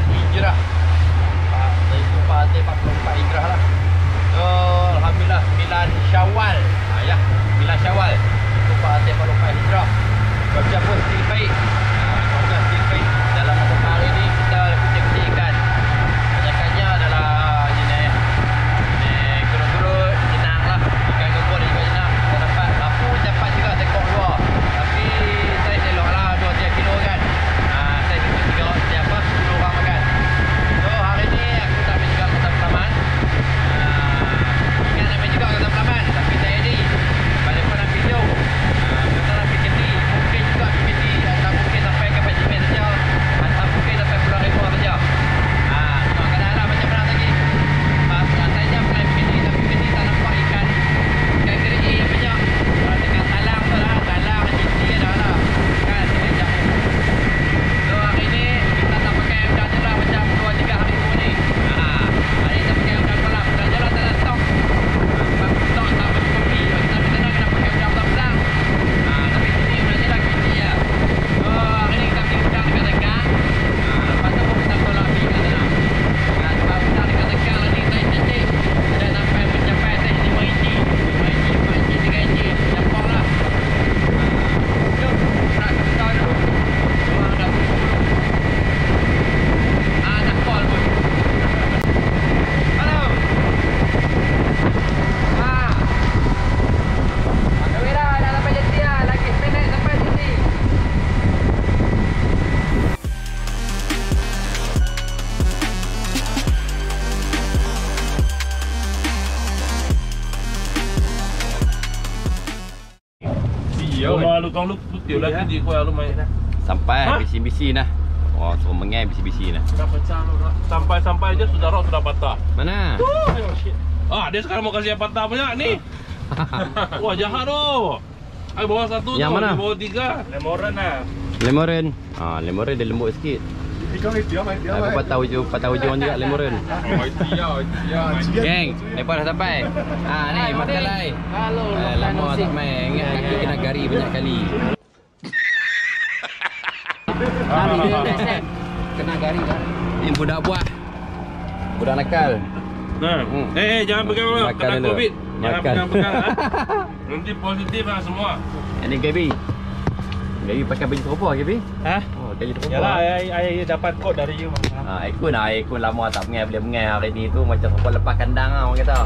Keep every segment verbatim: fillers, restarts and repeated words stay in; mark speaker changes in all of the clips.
Speaker 1: Hijrah. Itu pada empat puluh empat Hijrah lah. So, alhamdulillah sembilan Syawal. Ha ya, sembilan Syawal. Itu pada empat puluh empat Hijrah. Cuaca pun still baik. Ha, cuaca still baik. Dalam beberapa hari ni kita kucing-kucing ikan. Banyakannya adalah jenis jenis gerut-gerut, jenang lah. Ikan gerut dan juga jenang. Kita dapat lampu dapat juga tekok luar. Tapi saya elok lah dua tiga kilo kan. Ha, saya ikut tiga apa sepuluh orang makan. So hari ni aku tak ambil juga kota Pelaman. Ha, ingat ambil juga kota Pelaman. Tapi saya ni balik pun nak video. Ha, kita nak P K T. Mungkin juga P K T tak mungkin sampai ke Pajimen saja. Atau mungkin sampai Pulau Rebor saja. Ha, tengok keadaan lah macam mana lagi. Pas saya jam main P K T, tapi P K T tak nampak ikan. Ikan kering yang banyak. Kalau tengah talang tu lah, talang, cinti dah lah. Kan, dia jauh. So hari ni kita tak pakai udang je lah macam dua tiga hari dulu ni. Ha, hari ni kita pakai udang kolam. Udang je lah tak ada stok. Sebab stok tak bercukupi. Kita sana kena pakai udang belang. Ha, tapi sini udang je lah kecil lah. So hari ni kita beli udang dekat Tengah. Ha, lepas tu pun kita tolak api kat sana. Ha, sebab udang dekat Tengah lah ni saiz cantik. Dah sampai mencapai saiz lima inci. lima inci, empat inci, tiga inci. Nampak lah. Jom, nak kita dulu. Orang dah tunggu dulu. Ah, nak call pun. Halo. Ah. Pakai wira dah sampai Jati lah. Lagi sependek sampai sini.
Speaker 2: Rumah lu kau lu putih lagi di kau lu main.
Speaker 1: Sampai
Speaker 2: Ha?
Speaker 1: bisi-bisi nah. Oh, suruh mengai bisi-bisi nah.
Speaker 2: Sudah pecah lu dah. Sampai-sampai aja sudah roh sudah patah.
Speaker 1: Mana?
Speaker 2: Oh shit. Ah, dia sekarang mau kasih yang patah banyak nih. Wah, jahat tu. Ayo bawa satu
Speaker 1: Yang
Speaker 2: tu,
Speaker 1: mana?
Speaker 2: dia bawa tiga. Lemoran lah.
Speaker 1: Lemoren. Ah, lemoren dia lembut sikit. Aku patah hujung, patah hujung juga lemoren.
Speaker 2: Oh, dia, dia.
Speaker 1: Geng, lepas dah sampai. Ah, ni makan lai.
Speaker 3: Halo,
Speaker 1: Eh, lama tak main. Ingat kaki kena gari banyak kali.
Speaker 3: Hari dia next time kena gari kan.
Speaker 1: Ni budak buah. Budak nakal.
Speaker 2: Nah.
Speaker 1: Hmm.
Speaker 2: Eh, eh, jangan pegang dulu.
Speaker 1: Makan
Speaker 2: Kena
Speaker 1: dulu.
Speaker 2: Covid. Jangan
Speaker 1: Makan.
Speaker 2: pegang-pegang ah. Nanti positif lah semua.
Speaker 1: Ini Gaby. Gaby pakai baju terupah Gaby.
Speaker 3: Ha?
Speaker 1: Oh, baju terupah.
Speaker 3: Yalah, ai ai dapat kod dari you.
Speaker 1: Ah, Ekun lah, Ekun lama tak mengai, boleh mengai hari ni tu macam terupah lepas kandang lah orang kata.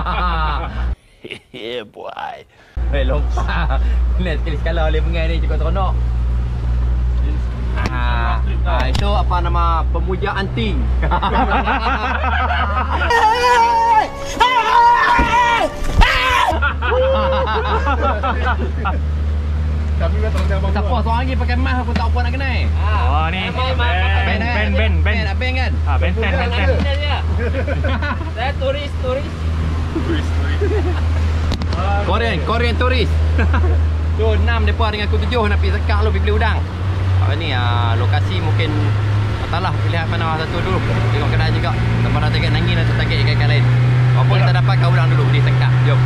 Speaker 1: Yeah boy. Hei lompat. Ni sekali sekala boleh mengai ni cukup seronok. Ah, ah, itu apa nama pemuja anting.
Speaker 2: Tapi betul dia bang.
Speaker 1: Siapa seorang lagi pakai mask aku tak apa nak kenal.
Speaker 3: Oh ni.
Speaker 1: Ben
Speaker 3: Ben ben ben ben.
Speaker 1: Ben kan?
Speaker 3: Ah ben ben ben ben. Saya turis turis.
Speaker 1: Korean, Korean turis. Tu enam depa dengan aku tujuh nak pergi sekak lu pergi beli udang. Ah ni ah lokasi mungkin entahlah pilihan mana satu dulu. Tengok kedai juga. Sama ada target nangin atau target ikan-ikan lain. Apa kita dapat kau udang dulu di sekak. Jom.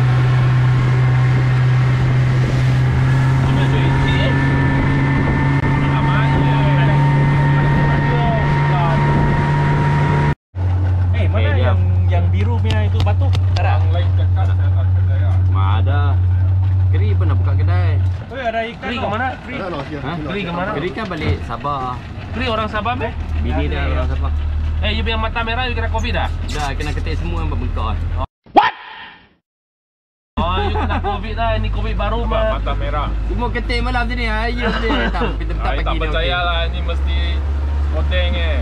Speaker 3: Eh, mana
Speaker 1: Eh,
Speaker 3: yang yang biru punya itu batu? Tak ada.
Speaker 2: Lain dekat saya tak ada.
Speaker 1: Ada. Keri pernah buka kedai.
Speaker 3: Oh, ada ikan.
Speaker 2: Keri ke mana? Keri.
Speaker 1: Ha?
Speaker 2: Keri ke mana?
Speaker 1: Keri kan balik Sabah.
Speaker 2: Keri orang Sabah meh?
Speaker 1: Bini dia orang Sabah.
Speaker 2: Eh, you punya mata merah you kena Covid dah?
Speaker 1: Dah kena ketik semua bengkak.
Speaker 2: Oh, you kena Covid dah. Ini Covid baru mah. Mata merah.
Speaker 1: Semua ketik malam sini. Ayo dia. Tak kita tak pagi.
Speaker 2: Tak percaya lah. Ini mesti poteng eh.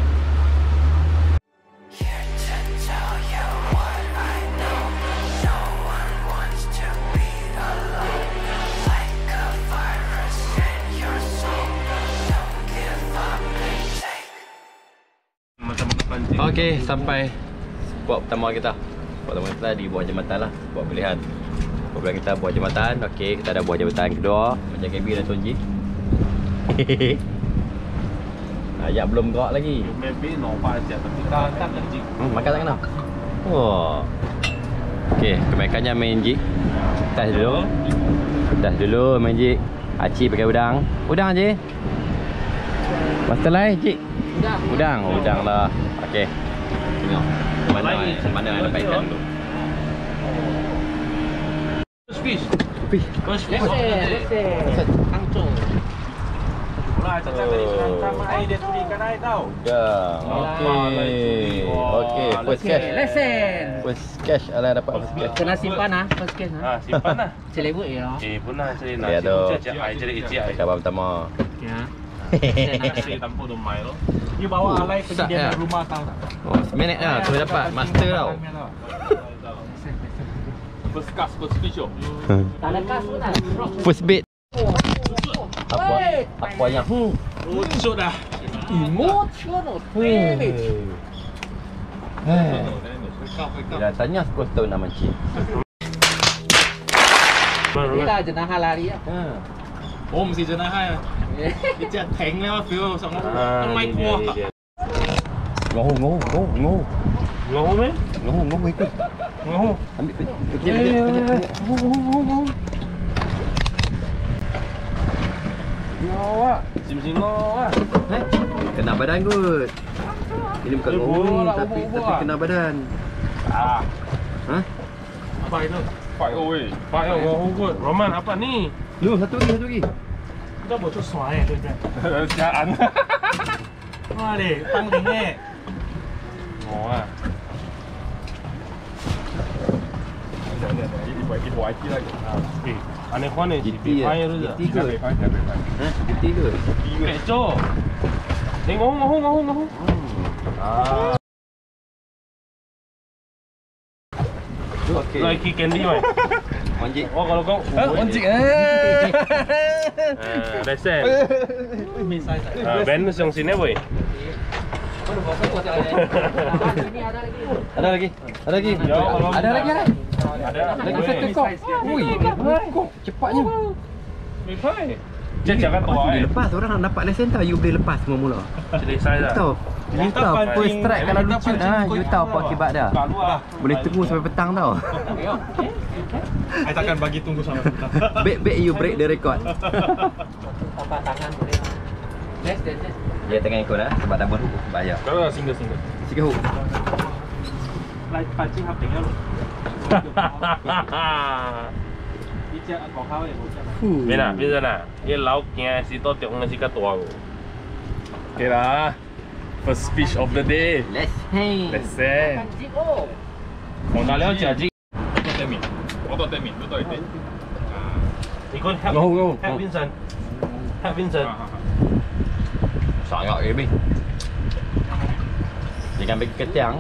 Speaker 1: Okey, sampai spot pertama kita. Spot pertama kita di bawah jambatan lah. Spot pilihan. Spot pilihan kita bawah jambatan. Okey, kita ada bawah jambatan kedua. Macam K B dan Tonji. Ayat belum gerak lagi.
Speaker 2: Maybe no aja tapi tak tak anjing.
Speaker 1: Hmm, makan tak kena. Oh. Okey, kebaikannya main jig. Tas dulu. Tas dulu main jig. Acik pakai udang. Udang je. Master lai, cik.
Speaker 3: Udang.
Speaker 1: Udang, oh, udang lah. Okey. Tengok. Mana mana yang dapat ikan tu?
Speaker 2: First fish.
Speaker 1: Fish.
Speaker 2: First fish.
Speaker 3: Lesen. Angcung.
Speaker 2: Pula cakap tadi senang sama air dia tuli ikan air tau.
Speaker 1: Udang. Okey. Okey, first cash.
Speaker 3: Lesen.
Speaker 1: First cash ala dapat first cash.
Speaker 3: Kena simpan ah, first case
Speaker 2: Ah,
Speaker 3: ah.
Speaker 2: simpan lah.
Speaker 3: Celebut je lah.
Speaker 2: Eh, pun lah cari
Speaker 1: Ya
Speaker 2: nasi.
Speaker 1: tu.
Speaker 2: Cari air, cari isi air.
Speaker 1: Khabar pertama.
Speaker 3: Ya.
Speaker 2: Nasi tanpa tu mai lo.
Speaker 4: You bawa alai pergi
Speaker 1: Sat,
Speaker 4: dia
Speaker 1: ya.
Speaker 4: rumah tau tak?
Speaker 1: Oh, seminit dah tu dapat master tau.
Speaker 2: First cast, first fish oh.
Speaker 3: Tak lekas pun tak.
Speaker 1: First bait. Apa?
Speaker 3: Wait.
Speaker 1: Apa yang? Hmm.
Speaker 2: Ucuk dah.
Speaker 3: Emotional.
Speaker 1: Hei. Bila tanya sepuluh tahun nak mancing.
Speaker 3: Ni lah jenahah lari ah.
Speaker 1: Ha.
Speaker 4: Oh, mesti jenah hai. Dia cak tank lah feel sok
Speaker 2: Ah,
Speaker 4: mai
Speaker 2: ni
Speaker 4: kuah.
Speaker 2: dia, ni dia.
Speaker 1: Ngoh ngoh ngoh ngoh.
Speaker 2: Ngoh meh?
Speaker 1: Ngoh ngoh ikut.
Speaker 2: Ngoh.
Speaker 1: Ambil kejap kejap kejap. Ngoh ngoh ngoh.
Speaker 2: Ngoh ah. Sim-sim ngoh ah.
Speaker 1: Eh, kena badan kot. Ini bukan
Speaker 2: Eh,
Speaker 1: ngoh
Speaker 2: bola,
Speaker 1: tapi
Speaker 2: bola.
Speaker 1: tapi kena badan.
Speaker 2: Ah.
Speaker 1: Ha?
Speaker 2: Apa itu? Pak oi. Pak yo ngoh kot. Roman apa ni?
Speaker 1: Lu satu lagi satu lagi.
Speaker 4: Kita buat tu suai tu kan.
Speaker 2: Jangan.
Speaker 4: Wah deh, pangling eh.
Speaker 2: Ngoh ah. Eh, aneh kau ni.
Speaker 1: Giti ya.
Speaker 2: Air tu.
Speaker 1: Giti kot. Ha? Giti kot.
Speaker 2: Kecoh. Ni ngoh ngoh ngoh ngoh. Ah.
Speaker 1: Okey.
Speaker 2: Lagi candy mai.
Speaker 1: Manjik.
Speaker 2: Oh kalau kau.
Speaker 1: Manjik eh.
Speaker 2: Ah, resen. Ah, Ben yang sini boy.
Speaker 3: Sini ada lagi.
Speaker 1: Ada lagi. Ada lagi.
Speaker 2: Ya, kalau-
Speaker 1: Ada lagi ada.
Speaker 2: Ada.
Speaker 1: Lagi satu kok. Ui, kok cepatnya.
Speaker 2: Bifai. Cek jangan tua
Speaker 1: Boleh
Speaker 2: eh.
Speaker 1: lepas orang nak dapat lesen tau. You boleh lepas semua mula.
Speaker 2: Jadi saya dah.
Speaker 1: Tahu. You tahu first strike kalau lucu ah, you tahu apa akibat dia.
Speaker 2: Kat luar.
Speaker 1: Boleh tunggu sampai petang tau.
Speaker 4: I takkan bagi tunggu sampai petang.
Speaker 1: Baik baik you break the record.
Speaker 3: Tambah tangan boleh. Next, next, next.
Speaker 1: Dia tengah ikut dah sebab double hook bahaya.
Speaker 2: Kalau single single.
Speaker 1: Sikit hook.
Speaker 4: Lai pancing hap tinggal lu. Dia cak kau kau eh bukan.
Speaker 2: Bên nào, bây giờ nào, cái lẩu kia chỉ to tiếng là chỉ cái tua. Okay lah. First fish of the day.
Speaker 1: Let's hey.
Speaker 2: Let's say.
Speaker 3: Pancing oh.
Speaker 2: Mau dah lihat jadi.
Speaker 4: Otot temin. Otot temin, betul itu.
Speaker 2: Ikut help.
Speaker 1: Ngô, ngô.
Speaker 2: Help Vincent. Help Vincent.
Speaker 1: Sangat ke bi. Jangan bagi ketiang.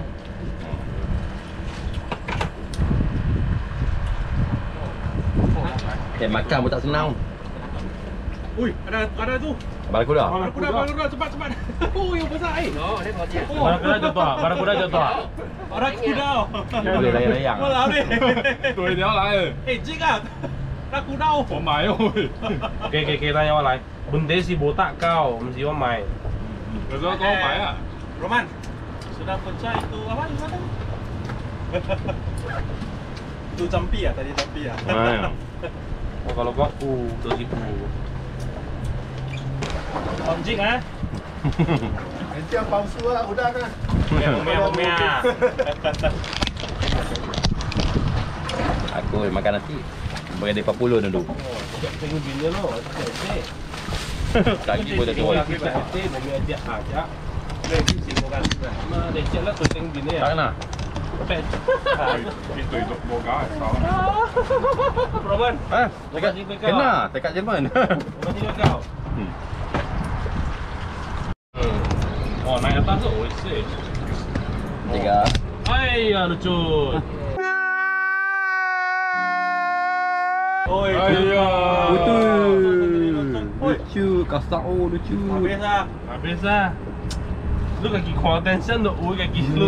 Speaker 1: Eh, makan pun tak senang.
Speaker 4: Ui, ada ada tu.
Speaker 1: Abang kuda.
Speaker 4: Barang kuda, barang kuda cepat cepat. Oh, yang besar eh.
Speaker 3: Oh, dia kau dia.
Speaker 2: Barang kuda jatuh, barang kuda jatuh.
Speaker 4: Barang kuda.
Speaker 1: Boleh layang-layang.
Speaker 4: Walau deh.
Speaker 2: 对，你要来了。
Speaker 4: Eh, jig ah. Barang kuda.
Speaker 2: 我買喎。記記記得有我嚟，本地是冇得交，唔是我買。有咗講買啊？
Speaker 4: Roman, sudah pecah itu apa ini mana? Itu jampi ya tadi jampi ya.
Speaker 2: Nah. Oh kalau kok uh, dua ribu.
Speaker 4: Onjik ah.
Speaker 5: Itu yang palsu lah, udah kan?
Speaker 4: Pemia pemia.
Speaker 1: Aku makan nasi. Bagi dia empat puluh dulu.
Speaker 2: Tengok bini lo, cek.
Speaker 1: Kaki pun dah turun.
Speaker 2: Kaki dah cek, mau ajak ajak. Lagi sih bukan. Nah, dia cek lah tu tengok bini ya.
Speaker 1: Tak kena.
Speaker 2: Pet.
Speaker 4: Itu itu boga salah.
Speaker 2: Roman.
Speaker 1: Ha?
Speaker 2: Dekat
Speaker 1: Kena, dekat Jerman.
Speaker 2: Roman juga kau.
Speaker 1: Hmm.
Speaker 2: Oh, naik atas tu, oh sih.
Speaker 1: Tiga.
Speaker 2: Hai, ya lucu.
Speaker 4: Oi,
Speaker 2: Ayah.
Speaker 1: Betul. Lucu, kasau lucu.
Speaker 4: habis ah.
Speaker 2: Habis lah. Lu kaki contention tu, oh kaki lu.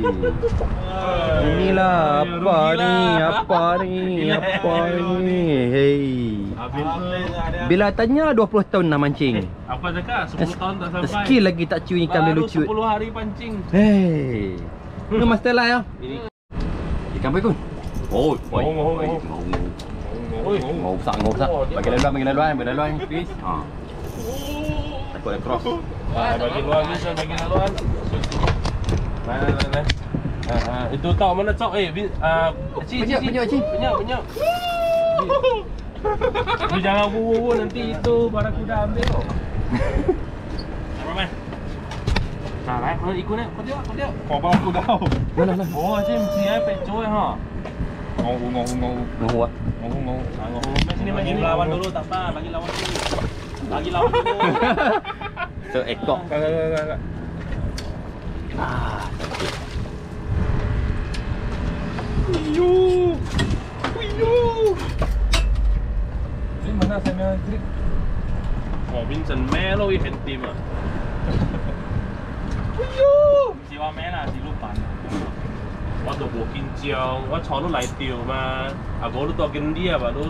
Speaker 1: Inilah apa ni? Apa ni? Apa ni? Hey.
Speaker 2: Habis tu.
Speaker 1: Bila tanya dua puluh tahun nak mancing.
Speaker 2: Apa cakap? sepuluh tahun tak sampai.
Speaker 1: Skill lagi tak cuy ikan boleh
Speaker 2: Baru
Speaker 1: lucu.
Speaker 2: sepuluh hari pancing.
Speaker 1: Hey. Ni master lah ya.
Speaker 2: Ini.
Speaker 1: Ikan apa kun? Oh, oi.
Speaker 2: Ngau, ngau, ngau.
Speaker 1: Oi, ngau besar, ngau besar. Bagi laluan, bagi laluan, bagi laluan, please. Ha.
Speaker 5: ikut cross.
Speaker 2: Ah, bagi luar Vincent, bagi luar. Nah, nah, nah. Ah, ah, itu tahu mana cok eh Vin, ah, Cik,
Speaker 1: Penyok,
Speaker 2: Cik,
Speaker 1: penyok, Cik.
Speaker 2: Penyok, penyok. Tapi jangan wuwu nanti itu barakuda ambil. Apa man? Nah, lại thôi, ikut ni, kau tengok, kau tengok.
Speaker 4: Kau bawa aku dah.
Speaker 1: Mana mana?
Speaker 2: Oh, Cik mesti ai pecoy ha.
Speaker 4: Ngau ngau ngau
Speaker 1: Ngau ah.
Speaker 4: ngau ngau.
Speaker 2: Ah, ngau, mai sini, mai
Speaker 3: Bagi
Speaker 2: sini.
Speaker 3: lawan dulu tak apa, bagi lawan dulu. Bagi lawan dulu.
Speaker 1: Seekor.
Speaker 2: Kak, kak, kak, kak.
Speaker 1: Ah, sakit.
Speaker 2: Wiyo. Wiyo.
Speaker 4: Ini mana saya punya grip?
Speaker 2: Oh, Vincent Melo i hen tim ah.
Speaker 3: Si wa meh lah, si lupa.
Speaker 2: 我都無見照，我坐都嚟掉嘛，阿哥都多見啲啊，嘛都。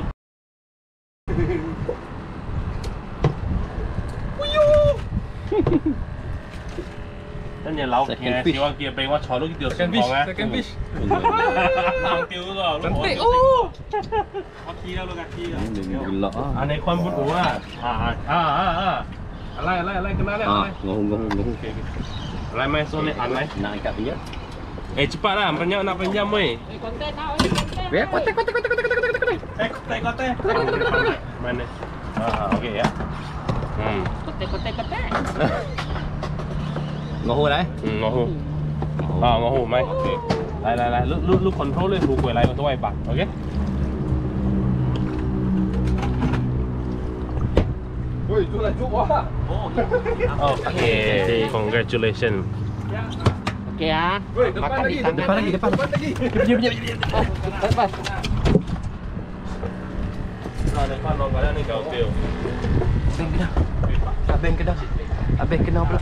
Speaker 2: 跟住扭嘅，小王叫俾我坐到條船
Speaker 4: Second fish,
Speaker 2: 房啊。
Speaker 4: second fish.
Speaker 3: Nang tiêu rồi, lúc
Speaker 2: Cantik,
Speaker 3: bỏ
Speaker 2: oh.
Speaker 3: kaki lah, lu kaki lah.
Speaker 5: Gila ah.
Speaker 2: 啊，你坤本我啊，啊啊啊啊，來來來，kena lah,
Speaker 5: Ah,
Speaker 2: 來。
Speaker 5: ngohu ngohu ngohu.
Speaker 2: Okey okey. Lai mai so ni an lai.
Speaker 5: Nak angkat dia.
Speaker 2: Eh cepat lah, banyak nak pinjam weh.
Speaker 1: Ya, kotek kotek kotek kotek kotek kotek.
Speaker 3: Eh, kote, kote.
Speaker 2: Mana? Ah, okey ya. Hmm.
Speaker 5: Ngohu lah eh.
Speaker 2: Ừ, ngõ hù. À, ngõ hù mày. Lại lại lại, lúc lúc lúc control lên hù quay lại tôi quay bạc, ok?
Speaker 5: Oi, tu lah cuk wah.
Speaker 2: Okay, congratulations.
Speaker 1: Okey ah.
Speaker 5: Oi, depan
Speaker 1: Makan
Speaker 5: lagi,
Speaker 1: di tangan.
Speaker 5: depan lagi, depan lagi.
Speaker 1: Jom jom jom. Lepas.
Speaker 2: Nah, depan orang kalian ni kau teo.
Speaker 1: Abeng kena. Abeng kena. Abeng kena pula.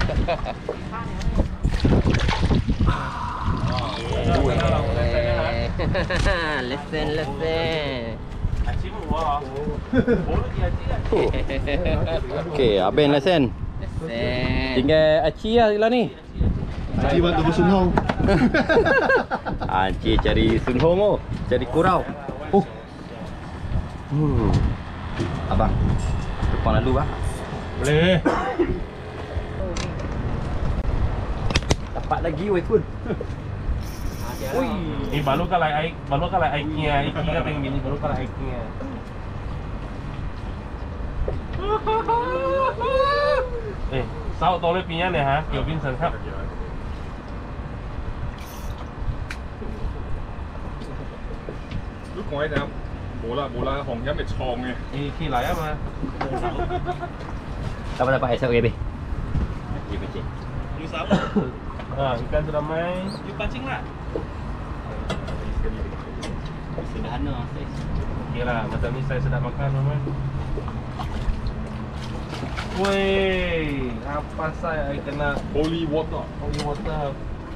Speaker 1: Listen, listen.
Speaker 2: Acik wah. Boleh dia acik.
Speaker 1: Okey, abeng lesen. Lesen. Tinggal Aci lah lah ni.
Speaker 5: Aci bantu Sun Hong.
Speaker 1: Aci cari Sun Hong oh, cari kurau. Oh. Hmm. Abang. Depan lalu bang.
Speaker 2: Boleh.
Speaker 1: Dapat lagi weh pun. Ui.
Speaker 2: Ni baru kalau ai, baru kalau ai kia, iki kan tengok gini baru kalau ai kia. Eh, sao tao lấy pin này hả? Kiểu Vincent khác.
Speaker 4: Lúc ngoài này冇啦冇啦，紅飲咪創嘅。
Speaker 2: Thì khi lại á mà.
Speaker 1: Dapat dapat esok okey be. Okey becik.
Speaker 3: You sao?
Speaker 2: Ah, ikan sudah main.
Speaker 3: You pancing lah.
Speaker 1: Sederhana.
Speaker 2: Okey lah, macam ni saya sedap makan teman. Woi, apa saya kena
Speaker 4: Holy water.
Speaker 2: holy water.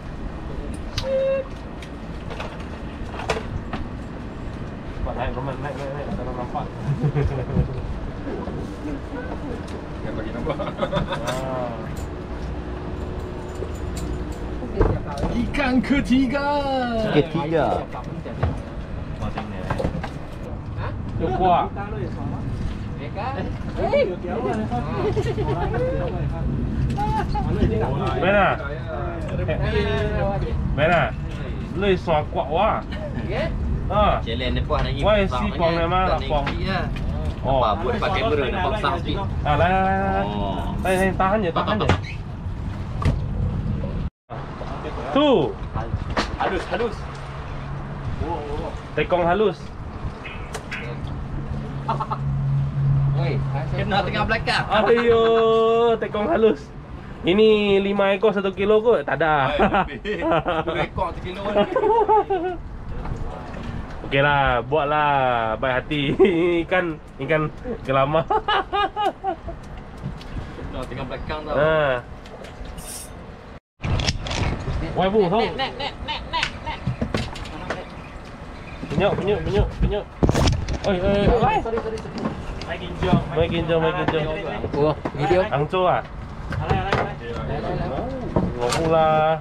Speaker 2: Cepat naik Roman, naik naik naik, tak nampak.
Speaker 4: Yang bagi nampak.
Speaker 2: Ah.
Speaker 4: Ikan ketiga.
Speaker 1: Ketiga.
Speaker 2: Pasang ni. Yo kuah. Mana? Mana? Lei sua kuah wah. Ah.
Speaker 1: Jalan depan lagi.
Speaker 2: Wai si kuang ni mah, kuang. Oh.
Speaker 1: Apa buat pakai kamera nampak sah sikit.
Speaker 2: Ah, lai lai lai.
Speaker 1: Oh.
Speaker 2: Lai lai tahan je, tahan je. Tu.
Speaker 3: Halus, halus.
Speaker 2: Tekong halus.
Speaker 1: Oi, kena tengah belakang.
Speaker 2: Ayo, tekong halus. Ini lima ekor satu kilo kot? Tak ada.
Speaker 1: Rekod sekilo.
Speaker 2: Okey lah, buatlah baik hati. Ikan, ikan gelama.
Speaker 1: Kena tengah belakang tau.
Speaker 2: Ha. Wai bu, tau.
Speaker 3: Nek, nek, nek, nek, nek.
Speaker 2: Penyok, penyok, penyok, penyok. Oi, oi, oi.
Speaker 3: Mai ginjal.
Speaker 2: Mai ginjal, mai ginjal.
Speaker 1: Wah, video.
Speaker 2: Hangzhou ah.
Speaker 3: Alai, alai, alai.
Speaker 2: Ngohu lah.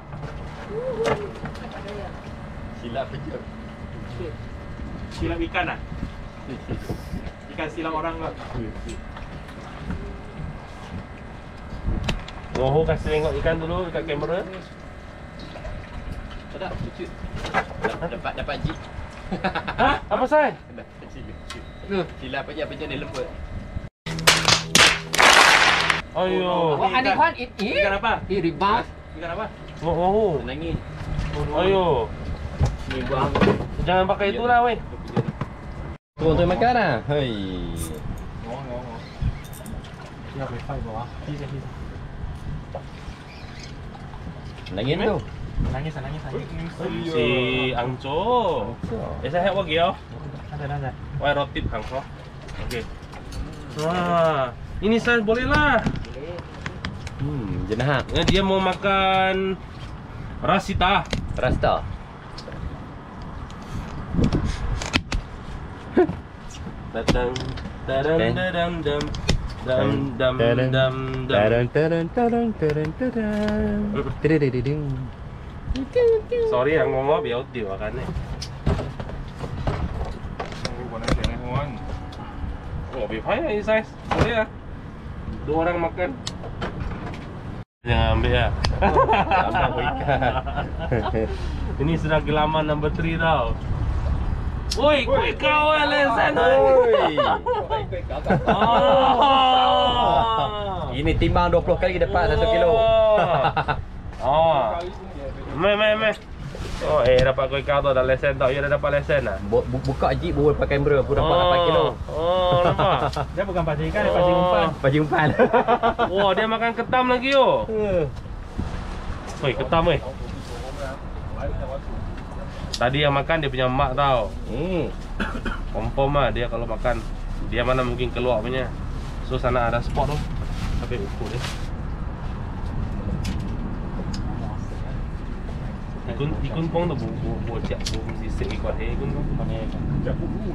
Speaker 1: Silap kerja.
Speaker 3: Silam ikan ah? Ikan silam orang lah.
Speaker 2: Moho kasih tengok ikan dulu dekat kamera.
Speaker 1: Tak ada, cucu. Dapat dapat jeep.
Speaker 2: Hah? Apa say?
Speaker 1: Dapat jeep. Tu, silap aja apa jadi lembut.
Speaker 2: Ayo.
Speaker 3: Oh, ada kan it it.
Speaker 2: Ikan apa?
Speaker 3: It rebound.
Speaker 2: Ikan apa? Moho.
Speaker 1: Nangis.
Speaker 2: Ayo.
Speaker 1: Ni buang.
Speaker 2: Jangan pakai itulah weh.
Speaker 1: Turun tu makan ah. Hei. Nangis tu.
Speaker 4: Nangis, nangis, nangis.
Speaker 2: Si Angco. Eh saya help lagi yo.
Speaker 4: Ada, ada.
Speaker 2: Wah roti Angco. Okey. Wah, ini saya boleh lah.
Speaker 1: Hmm, jenah.
Speaker 2: Eh, dia mau makan rasita.
Speaker 1: Rasta.
Speaker 2: Dadang, dadang,
Speaker 1: Eh.
Speaker 2: dadang, dam, dam, dam, dam, dam.
Speaker 5: Tadang tadang tadang tadang tadang. Tididididing.
Speaker 2: Sorry yang ngomong biar dia makan ni. Oh, lebih payah ini size. Boleh ya? Dua orang makan. Jangan ambil ya.
Speaker 1: Tambah ikan.
Speaker 2: Ini sudah gelaman number three tau. Woi, kuih kau eh lesen.
Speaker 1: Oi.
Speaker 2: Oh.
Speaker 1: Ini timbang dua puluh kali dapat satu kilo.
Speaker 2: Oh. Meh meh meh. Oh, eh dapat kuih kau tu dah lesen tau. Ya dah dapat lesen dah.
Speaker 1: Bu- bu- Buka jeep baru pakai kamera aku dapat lapan kilo.
Speaker 2: Oh, nampak.
Speaker 4: Dia bukan pasir ikan, dia pasir umpan.
Speaker 1: Pagi umpan.
Speaker 2: Wah, dia makan ketam lagi yo. Woi, ketam weh. Tadi yang makan dia punya mak tau.
Speaker 1: Hmm.
Speaker 2: Confirm lah dia kalau makan. Dia mana mungkin keluar punya. So sana ada spot tu. Tapi ukur dia. Ikun ikun pong tu bu bu bu cak bu mesti set ikut he ikun tu. Mana cak bu bu.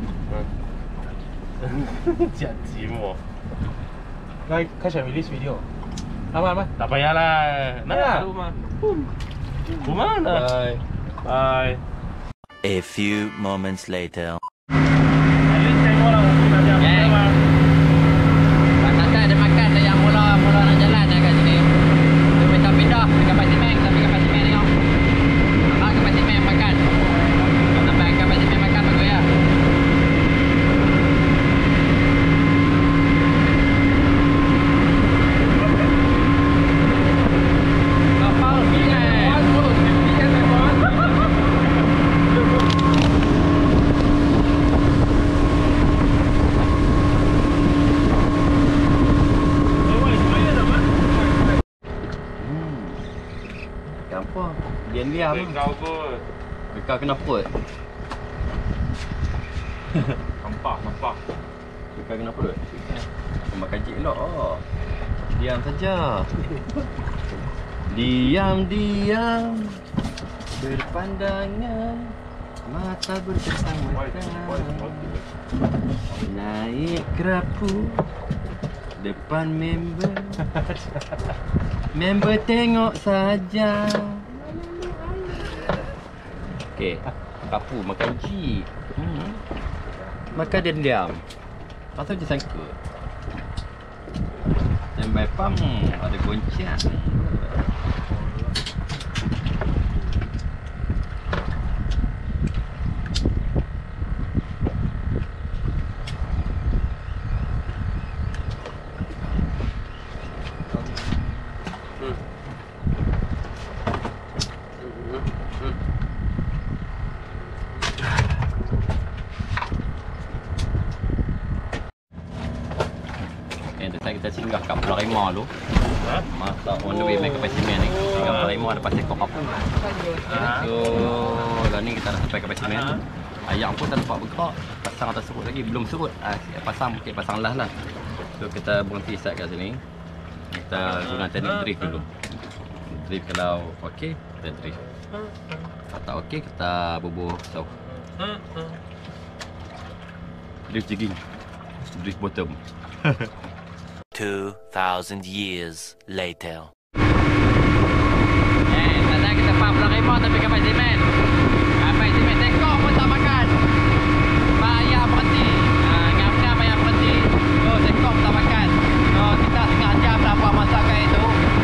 Speaker 2: Cak cimo.
Speaker 4: 来，开始 release video。老板们，
Speaker 2: Tak payahlah. Nah,
Speaker 4: Ya.
Speaker 2: rumah. Rumah mana?
Speaker 1: Bye.
Speaker 2: Bye.
Speaker 6: A few moments later.
Speaker 2: Alin tengok lah untuk saja.
Speaker 3: Gang. Pak Tata ada makan dah yang mula-mula nak jalan dah kat sini. Dia minta pindah dekat Pasimen, tapi kat Pasimen tengok. Ah, kat Pasimen makan. Sampai kat Pasimen makan bagus ya. Kapal pindah.
Speaker 1: Apa? Diam-diam.
Speaker 2: Kau pun.
Speaker 1: Kau kena perut.
Speaker 2: Nampak, nampak.
Speaker 1: Kau kena perut. Kau makan cik elok. Oh. Diam saja. Diam, diam. Berpandangan. Mata bersama-sama. Naik kerapu. Depan member. Member tengok saja. Okey, kapu makan jeep. Hmm. Makan dia diam. Pasal dia sangka. Sampai pam ada goncang. Kita singgah kat Pulau Rimau dulu.
Speaker 2: Ha?
Speaker 1: Masa on the way main ke Pasimen ni. Singgah Pulau Rimau ada pasir kok apa. So, lah ni kita dah sampai ke Pasimen. Ayam pun tak dapat bergerak. Pasang atas surut lagi, belum surut. Ah, pasang mungkin pasang las lah. So kita berhenti start kat sini. Kita guna teknik drift dulu. Drift kalau okey, kita drift. Kalau tak okey, kita bubuh jauh. Drift jigging. Drift bottom.
Speaker 6: Two thousand years later.
Speaker 3: Eh, tadi kita pam Pulau Rimau tapi kat Pasimen. Kat Pasimen tekok pun tak makan. Payah berhenti. Ah, ngam-ngam payah berhenti. Oh, tekok tak makan. Oh, kita setengah jam dah buat masakan itu.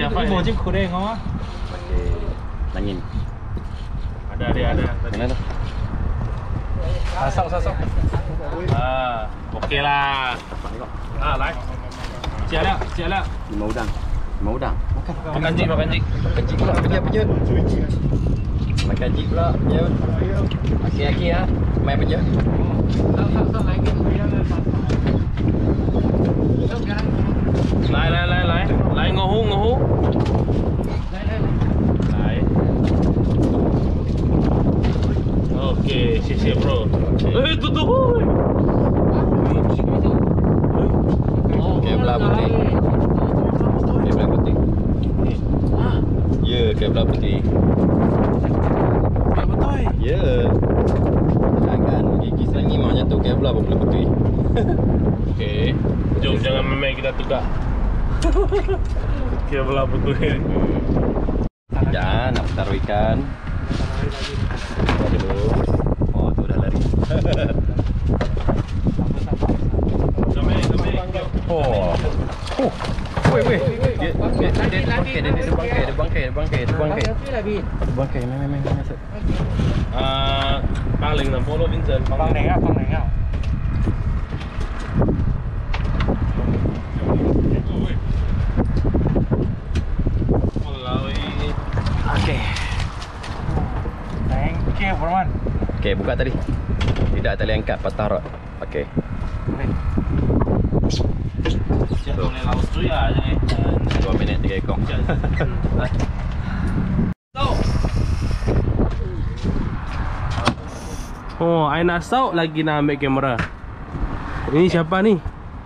Speaker 2: Ibu je kurang oh.
Speaker 3: Okey. Nangin.
Speaker 2: Ada dia ada.
Speaker 3: Mana tu?
Speaker 2: Sasak sasak. Ah, okey lah. Ah, lai. Siap dah, siap dah.
Speaker 3: Lima udang. Lima udang. Makan.
Speaker 2: Makan jik, makan jik.
Speaker 3: Makan jik pula pejat pejat. Makan jik pula pejat. Aki-aki ah. Main pejat.
Speaker 2: Lai lai lai lai. Lai ngohu ngohu. Lai lai lai. Lai. Okey, siap-siap bro. Eh, tu tu.
Speaker 3: Okey, belah putih. Okey, belah putih. Ya, okey, belah putih.
Speaker 2: Ya betul.
Speaker 3: Ya. Jangan gigi serangi maunya tu okey, belah belah putih.
Speaker 2: Okey. Jom jangan main kita tukar. Okey, belah betul.
Speaker 3: Jangan nak taruh ikan. Aduh. Oh, tu dah lari.
Speaker 2: Kami kami.
Speaker 3: Oh. Oh. Woi, woi. Dia dia dia bangkai, dia dia bangkai, dia bangkai, dia bangkai, dia bangkai. Dia bangkai, main main main masuk.
Speaker 2: Ah, paling nak follow Vincent. Pang neng ah, pang neng ah.
Speaker 3: Okey.
Speaker 2: Thank you, Burman.
Speaker 3: Okey, buka tadi. Tidak tali angkat, patah rod. Okey.
Speaker 2: Siap boleh laut tu ya je ni.
Speaker 3: dua minit tiga ekor.
Speaker 2: Oh, I nak stop lagi nak ambil kamera. Ini siapa ni?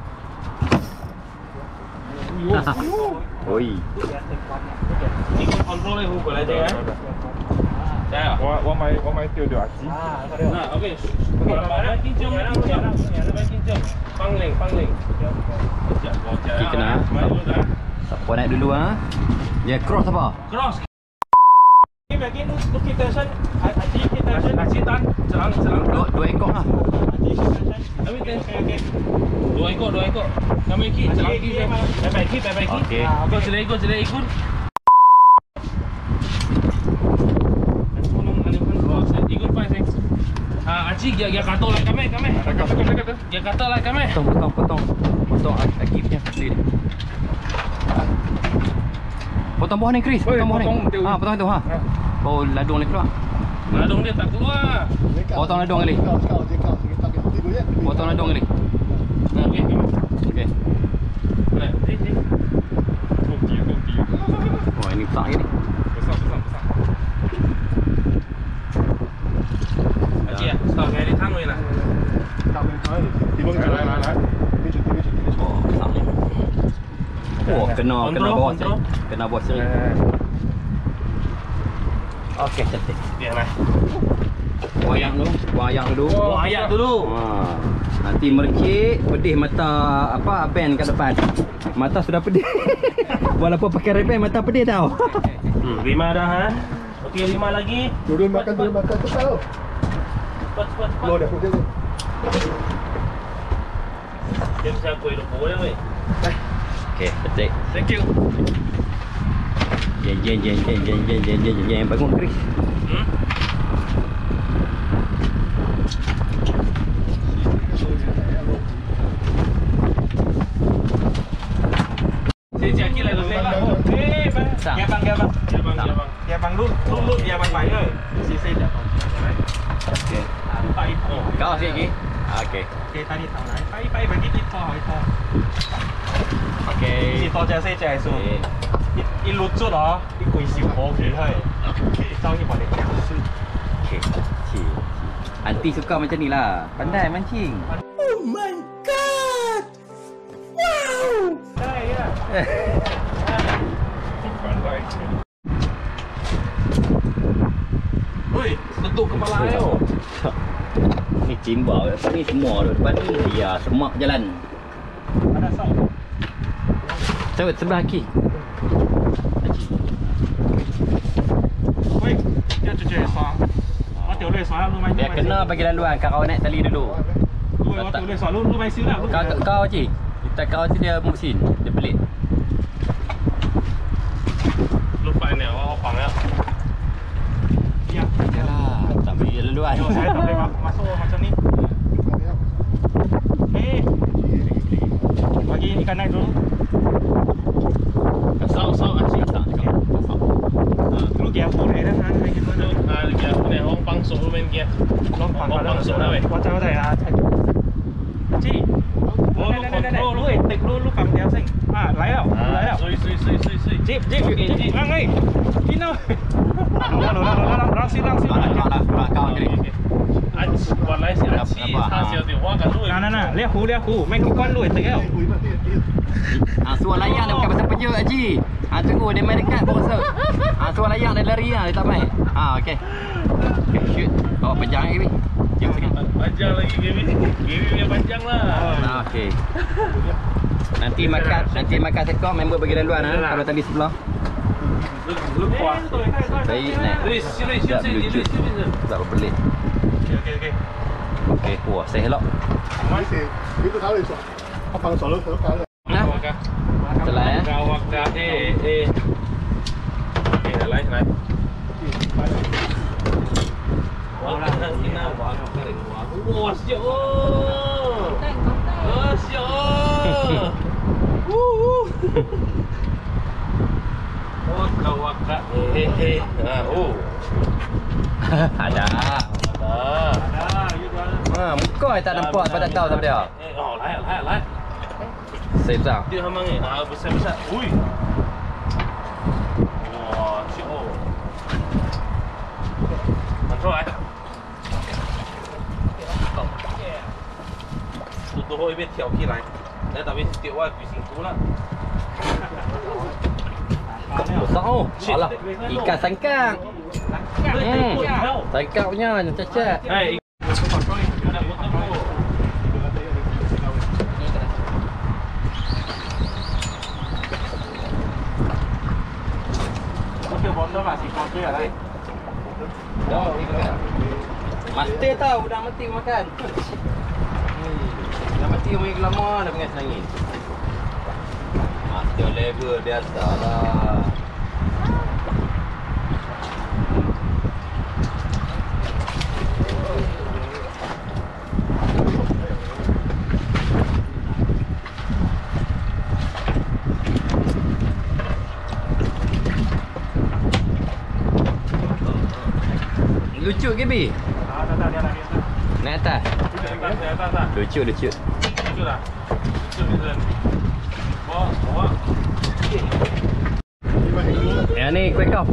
Speaker 3: Oi.
Speaker 2: Ni kontrol ni hubung aja ya. Saya.
Speaker 4: 我我買我買吊吊牙齒。
Speaker 2: Nah, okey. Kalau mana kincang, kincang. Ada kincang. Pangling, pangling.
Speaker 3: Kaki kena. Siapa naik dulu ah? Ya, cross apa?
Speaker 2: Cross. Ini bagi untuk kita sen, aji kita sen, aji tan, serang, serang.
Speaker 3: Dua, dua ekor ah.
Speaker 2: Aji kita sen. Kami ten, okey. Dua ekor, dua ekor. Kami ki, serang ki, baik ki, baik ki.
Speaker 3: Okey.
Speaker 2: Ikut sila, ikut sila, ikut. Ikut five six. Ah, aji dia dia kata lah kami, kami. Dia kata lah kami.
Speaker 3: Potong, potong, potong. Potong kaki punya kaki dia. Potong bawah ni, Chris. Potong bawah ni. Ha, potong tu ha. Bau ladung ni keluar.
Speaker 2: Ladung dia tak keluar.
Speaker 3: Potong ladung kali. Potong ladung kali.
Speaker 2: Okey, kami.
Speaker 3: Okey.
Speaker 2: Boleh. Sini, sini.
Speaker 4: Kopi kopi.
Speaker 3: Oh, ini besar lagi ni.
Speaker 4: Besar besar besar.
Speaker 2: Aji ah, stop kali thang ni lah.
Speaker 4: 来来来。
Speaker 3: Oh, besar ni. Oh, kena kena
Speaker 2: Kontrol,
Speaker 3: bawah
Speaker 2: kontrol.
Speaker 3: sini. Kena bawah sini. Okey, cantik.
Speaker 2: Biarlah.
Speaker 3: Wayang dulu, wayang dulu.
Speaker 2: Oh, ayat dulu.
Speaker 3: Ha. Nanti mercik, pedih mata apa band kat depan. Mata sudah pedih. Walaupun pakai reband mata pedih tau.
Speaker 2: Hmm, lima dah ha. Okey, lima lagi.
Speaker 5: Turun makan, turun makan. Cepat tau.
Speaker 2: Cepat, cepat, cepat.
Speaker 5: Lo dah pun dia tu.
Speaker 2: Dia mesti aku hidup boleh weh.
Speaker 3: Okey, cantik.
Speaker 2: Thank you.
Speaker 3: Jen jen jen jen jen jen jen jen jen bangun Chris.
Speaker 2: Hmm? Saya cakap lagi tu saya. Eh, bang. Ya bang, ya bang. Ya bang, ya bang. Ya bang lu, lu lu ya bang bai ơi. Si si dah.
Speaker 3: Okey.
Speaker 2: Bai po.
Speaker 3: Kau sikit lagi. Okey.
Speaker 2: Okey, tadi tahu lah. Bai bai bagi kita hỏi to.
Speaker 3: Okey.
Speaker 2: 是多謝四隻數，一一錄出啊，啲貴少可幾係，收起我哋廿歲。
Speaker 3: Okey. Cik. Aunty suka macam ni lah. Pandai mancing.
Speaker 2: 真係啊！ Woi, bentuk kepala ayo.
Speaker 3: Ni timbal. Apa ni semua tu. Depan ni ya semak jalan.
Speaker 2: Ada sau.
Speaker 3: Sawit sebelah kaki.
Speaker 2: Woi, dia tu je sang. Aku tio lui sang lu mai.
Speaker 3: Dia kena bagi laluan kau naik tali dulu.
Speaker 2: Woi, aku tio lui sang lu lu mai siu lah.
Speaker 3: Kau kau cik. Kita kau tu dia mesin, dia pelik.
Speaker 2: 放了。
Speaker 1: Yalah, tak beri laluan.
Speaker 2: Yo, saya tak boleh ma- masuk macam ni. Eh, bagi ikan naik dulu.
Speaker 4: Sao sao anh chị tặng cho con.
Speaker 2: Dulu dia boleh dah kan kayak gitu.
Speaker 4: À kìa, cái này không băng số bên kia.
Speaker 2: Long phẳng
Speaker 4: Băng băng số đâu vậy?
Speaker 2: Qua trao đây là chị. Lu lu control lu, tịch lu lu phẳng đéo xinh. À, lấy đâu? Lấy đâu?
Speaker 4: Suy suy suy suy suy.
Speaker 2: Jeep, jeep, jeep, lang ơi. Đi đâu? Nó nó nó nó nó xin lang xin.
Speaker 1: Tak nak, tak nak kau ni.
Speaker 4: Anh còn lấy xe anh chị, tha siêu tiểu hoa cả rồi.
Speaker 2: Nè nè nè, lihat khu lihat khu, mấy con con đuổi tịch đâu.
Speaker 1: Ah, suar layak dia bukan pasal peja Haji. Ah, tunggu dia main dekat baru rasa. Ah, suar layak dia lari lah, dia tak main. Ah, okey. Okey, shoot. Bawa panjang lagi. Jom sikit.
Speaker 4: Panjang lagi Gaby. Gaby punya panjang lah.
Speaker 1: Ah, okey. Nanti makan, nanti makan tekok member bagi laluan ah. Kalau tadi sebelah.
Speaker 2: Lu kuat.
Speaker 1: Baik, naik.
Speaker 4: Riz, sini sini sini
Speaker 1: lucu.
Speaker 4: Riz sini.
Speaker 1: Tak berbelit.
Speaker 2: Okey okey okey.
Speaker 1: Okey, wah, saya elok.
Speaker 5: Itu tahu itu. Apa bang solo kalau kalau.
Speaker 1: Nah, setelah ya.
Speaker 4: Kawak dah eh eh. Eh, dah lain lain. Wah, kena wah kering wah. Wah, siap oh. Oh, siap oh. Wuh. Oh, kawak eh eh. Ah, oh.
Speaker 1: Ada.
Speaker 4: Ah.
Speaker 1: Ha, muka tak nampak sebab tak tahu siapa dia.
Speaker 4: Eh, oh, lain lain lain.
Speaker 1: Saya besar.
Speaker 4: Dia hamang ni. Ah, besar-besar. Ui. Wah, siap oh. Control eh. Tụi tôi hơi biết theo khi này. Đấy tại vì tiểu qua quỷ sinh cú lắm.
Speaker 1: Besar oh. Alah, ikan sangkang. Hmm. Sangkang punya macam cacat.
Speaker 4: Hey.
Speaker 1: Master tahu dah mati makan. Hmm. Dah mati umur lama dah pengas nangis. Master level biasa lah. Lucu ke Bi?
Speaker 2: Ah, dah dah dia dah dia.
Speaker 1: Naik atas.
Speaker 4: Tak tak tak.
Speaker 1: Lucu lucu.
Speaker 4: Lucu dah. Lucu betul. Bawa bawa.
Speaker 1: Yang ni kuih kau.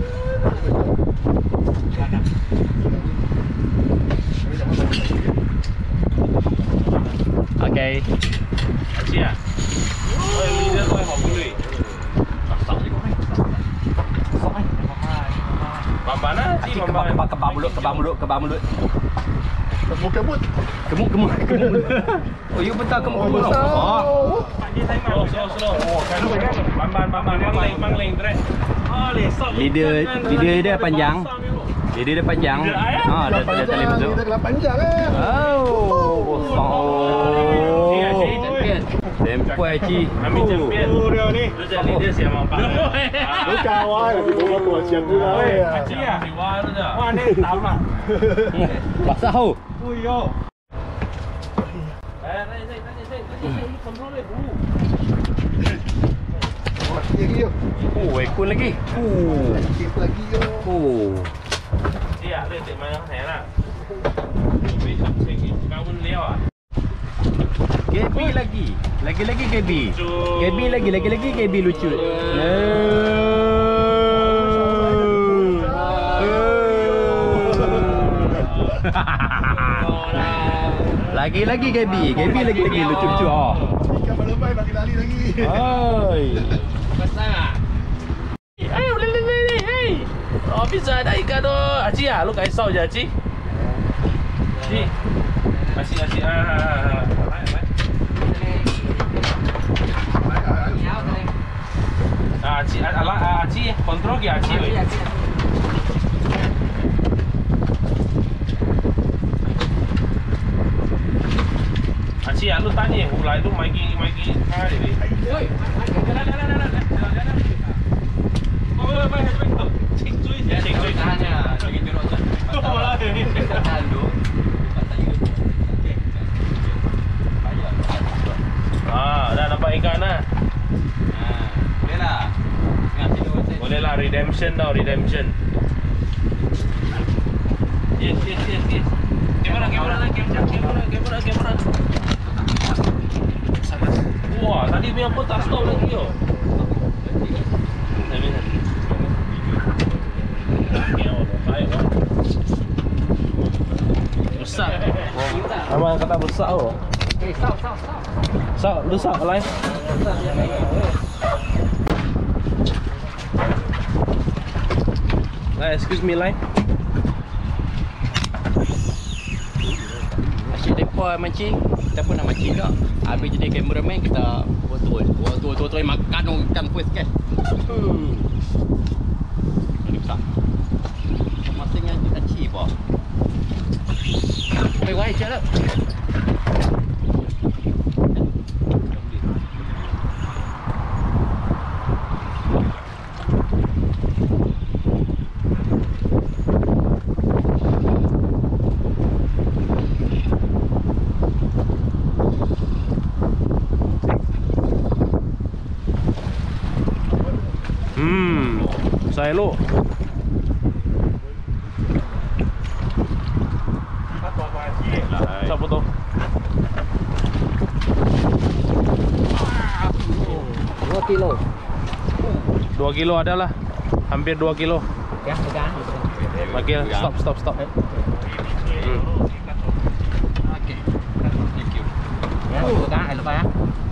Speaker 1: Okey.
Speaker 4: Chị à? Ôi, ly ra tôi học cái lụy. Sọc đi con này. Sọc anh. Bamban ah,
Speaker 1: Cik
Speaker 4: cik
Speaker 1: kebab
Speaker 4: bamban.
Speaker 1: kebab kebab mulut kebab mulut kebab mulut.
Speaker 5: Kemuk kemut.
Speaker 1: Kemuk kemuk kemuk. Oh, you betul kemuk kemuk. Oh.
Speaker 4: Slow, slow, slow. Bamban, bamban, mangling, mangling, trek. Oh, le, sok.
Speaker 1: Lidah lidah dia panjang. Lidah dia panjang. Ha, dah dah tali betul.
Speaker 5: Dia kelap panjang eh.
Speaker 1: Oh. Oh.
Speaker 4: Champion.
Speaker 1: Tempoh Cik.
Speaker 4: Kami champion.
Speaker 5: Oh dia ni.
Speaker 4: Lu jadi dia siapa mampak.
Speaker 5: Lu kawan, gua tua siap pula eh.
Speaker 4: Cik, di wah tu dah.
Speaker 2: Wah, ni tahu lah.
Speaker 1: Basah oh.
Speaker 2: Ui yo.
Speaker 4: Eh, naik, naik, naik, naik, naik, control dia dulu.
Speaker 5: Lagi lagi yo.
Speaker 1: Oh, ekor lagi. Oh.
Speaker 5: Sikit lagi yo.
Speaker 1: Oh.
Speaker 4: Cik, ada cik main yang lah. Besok cik kawin liau ah.
Speaker 1: Gaby lagi. Lagi-lagi Gaby.
Speaker 4: Lucu.
Speaker 1: Gaby lagi, lagi-lagi Gaby lucu. Lagi-lagi Gaby. Gaby lagi-lagi lucu-lucu. Oh.
Speaker 5: Ikan berlebai bagi lari lagi.
Speaker 1: Oi.
Speaker 4: Besar. Eh, boleh boleh ni. Hey. Oh, bisa ada ikan tu. Aci ah, lu kai sau je Aci. Aci. Aci Aci ah. ah, ah. Ah, Aci, ala Aci, kontrol ke Aci weh. Aci, lu tanya, ulai tu mai ki mai ki hari ni. Oi, dah dah dah dah dah. Oi, mai mai mai. Cik tu
Speaker 3: Dia
Speaker 4: Cik,
Speaker 3: jeruk
Speaker 4: cik.
Speaker 3: tahannya. Lagi jeruk tu.
Speaker 4: Malah ni.
Speaker 3: Tahan tu.
Speaker 4: Ah, dah nampak ikan dah.
Speaker 3: Boleh lah. Tengah tidur macam
Speaker 4: Boleh lah, redemption tau, redemption. Yes, yes, yes, yes. Kamera, kamera lah, kamera, kamera, kamera, kamera. Wah, tadi punya pun tak stop lagi yo. Besar. Abang kata besar oh.
Speaker 3: Eh, stop, stop, stop.
Speaker 4: Besar, besar lain. Nah, excuse me lain.
Speaker 3: Asyik mereka mancing, kita pun nak mancing tak. Habis jadi cameraman kita betul. Betul betul betul makan tu ikan first kan. Hmm. Ini besar. Masingnya kita cip ah. Baik baik je lah.
Speaker 4: Hmm, saya lo. Siapa tu?
Speaker 3: dua kilo.
Speaker 4: dua kilo adalah. Hampir dua kilo.
Speaker 3: Ya, pegang.
Speaker 4: Makil, stop, stop, stop. Hmm.
Speaker 3: Okey. Thank you. Ya, pegang hai lepas ya.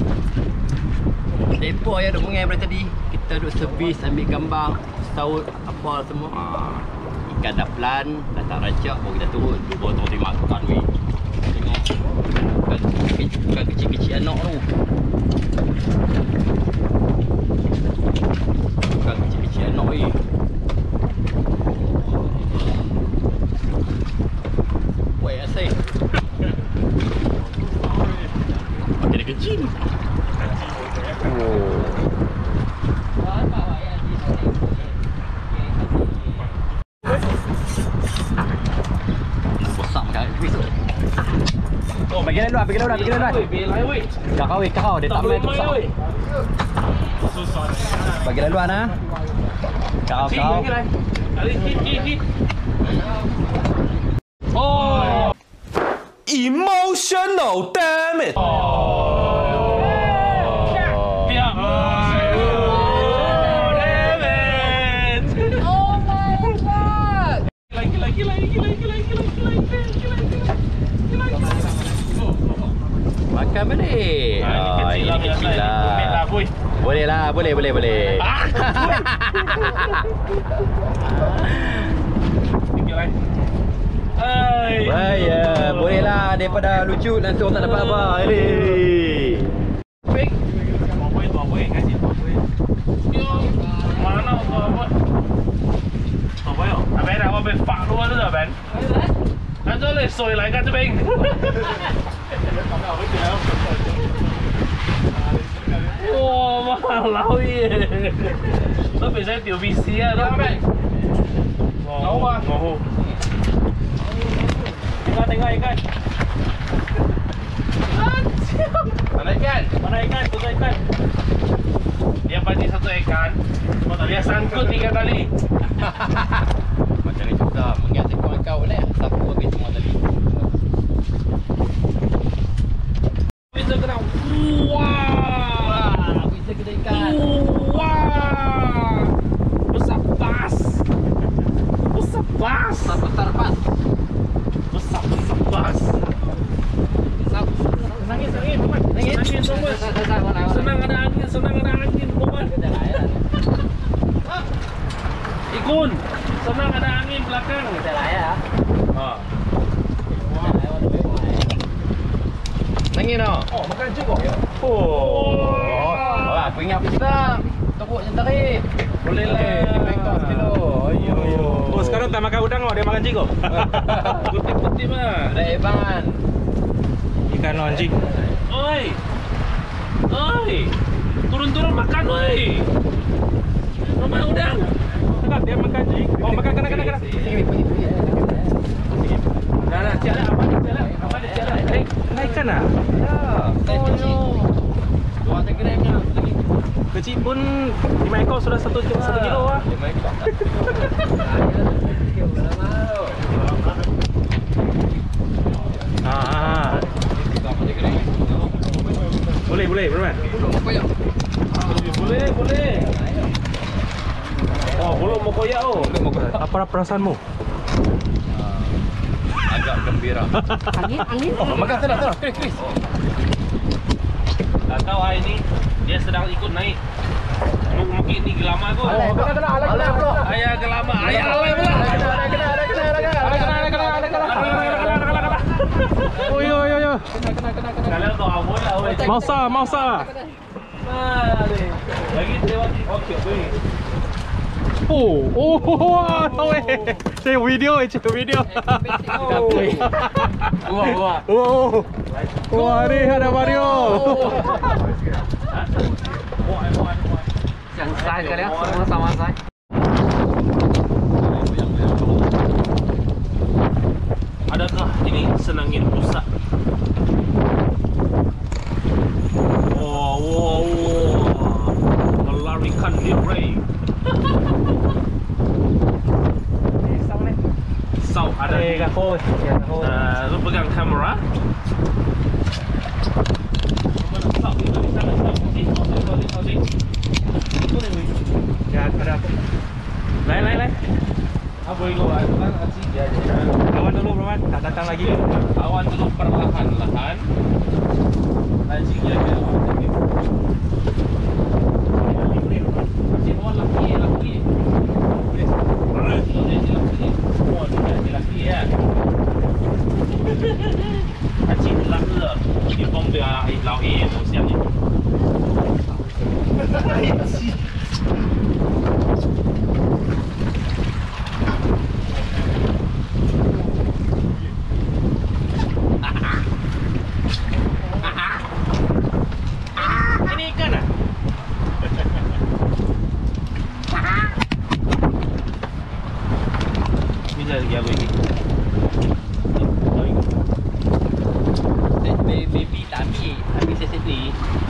Speaker 3: Depo yang duk mengai dari tadi. Kita duk servis, ambil gambar, saut apa semua. Ah, ikan dah pelan, dah tak rancak, baru kita turun. Dua botol dia makan weh. Tengok. Bukan kecil- bukan kecil-kecil anak tu. Bukan kecil-kecil anak weh. Weh, asyik. Makin dia kecil. Besar kan? Oh, bagi lain dulu, bagi lain dulu, bagi lain dulu.
Speaker 4: Belai weh.
Speaker 3: Kakau weh, kakau dia tak main tu besar. Bagi lain dulu ana. Kakau
Speaker 4: Si,
Speaker 3: kakau.
Speaker 4: lagi lain. Kali hit, hit, hit. Oh. Emotional damage. Oh. Biar.
Speaker 3: Oh my god.
Speaker 4: Lagi, lagi, lagi, lagi, lagi, lagi, lagi, lagi.
Speaker 3: Makan balik.
Speaker 4: Ah, ini kecil lah. Kumet lah, boy.
Speaker 3: Boleh lah, boleh, boleh, boleh.
Speaker 4: Ah. Tinggal lain. Hai.
Speaker 3: Bahaya, boleh lah daripada lucu langsung tak dapat apa. Hei.
Speaker 4: Pik. Apa itu apa yang kasih apa? Yo, mana apa? Apa yo? Apa dah apa pak lu tu dah ben? Kan tu le soi lai kan tu ben. Wow, mahal ye. Lo biasa tio B C ah, dah ben. Tahu ah. Oh. Tengok tengok ikan. Mana ikan? Mana ikan? Tunggu ikan. Dia pancing satu ikan. Dia sangkut tiga kali.
Speaker 3: Macam ni juga mengiat ekor kau ni. Sapu habis semua tadi.
Speaker 4: Bisa kena. Wah.
Speaker 3: Bisa kita ikan.
Speaker 4: Wah. Besar bas. Besar bas.
Speaker 3: Besar pas.
Speaker 4: Besar besar bas. Senangin senangin teman. Senangin teman. Senang ada angin, senang ada angin teman. Ikun. Senang ada angin belakang.
Speaker 3: Kita lah ya.
Speaker 4: Ha.
Speaker 3: Nangin tau.
Speaker 4: Oh, makan juga. Oh.
Speaker 3: Oh, aku ingat kita. Tokok je tarik.
Speaker 4: Boleh lah.
Speaker 3: Bengkok sekilo. Ayo.
Speaker 2: Oh, sekarang tak makan udang, dia makan ciko.
Speaker 4: Putih-putih mah.
Speaker 3: Ada ebangan.
Speaker 2: Ikan lo anjing.
Speaker 4: Oi. Oi. Turun-turun makan oi. Mama udang.
Speaker 2: cakap dia makan. Oh, makan kena kena kena. Dah dah siap dah. Apa dia siap dah? Apa dia siap dah? Eh, naikkan lah.
Speaker 3: Oh no. Dua gram nya lagi.
Speaker 2: Kecil pun lima ekor sudah satu satu kilo lah.
Speaker 3: lima ekor.
Speaker 2: Ah. Boleh boleh, Bro. Boleh boleh. Oh, belum mau koyak oh. Apa perasaanmu?
Speaker 3: Agak gembira.
Speaker 1: Angin, angin.
Speaker 2: Oh, makan tenang tenang. Kris kris. Tak tahu hari ni dia sedang ikut naik. Mungkin ni gelama kot.
Speaker 5: Alai, kena kena alai kena bro.
Speaker 2: Ayah gelama, ayah alai pula.
Speaker 5: Kena kena kena kena kena kena kena kena.
Speaker 2: Oh yo yo yo.
Speaker 3: Kena kena kena.
Speaker 4: Kalau tu awal lah, awal.
Speaker 2: Mausa, mausa.
Speaker 4: Mari. Lagi lewat. Okey, okey.
Speaker 2: Oh, oh, wah, weh. Saya video, saya video.
Speaker 3: Wah wah.
Speaker 2: Oh, wah ni ada Mario.
Speaker 3: Yang sai sekali ya, semua sama sai.
Speaker 4: Adakah ini senangin pusat? Wow, wow, wow. Melarikan diri. Sau ada.
Speaker 2: Eh, gaho.
Speaker 4: Uh, lu pegang kamera. Sau di sana, sau di sana, sau di sau di.
Speaker 2: Ya, ada apa? Lain, lain, lain.
Speaker 4: Apa itu? Kan asyik dia je.
Speaker 2: Awan dulu, Bro. Tak datang lagi.
Speaker 4: Awan dulu perlahan-lahan. Asyik dia je. Asyik awan laki, laki. Laki ya. Asyik laki lah. Di bom dia lau A tu siap ni.
Speaker 2: Ini ikan ah?
Speaker 4: Bisa lagi aku ini.
Speaker 3: Baby tak ambil, ambil set ni.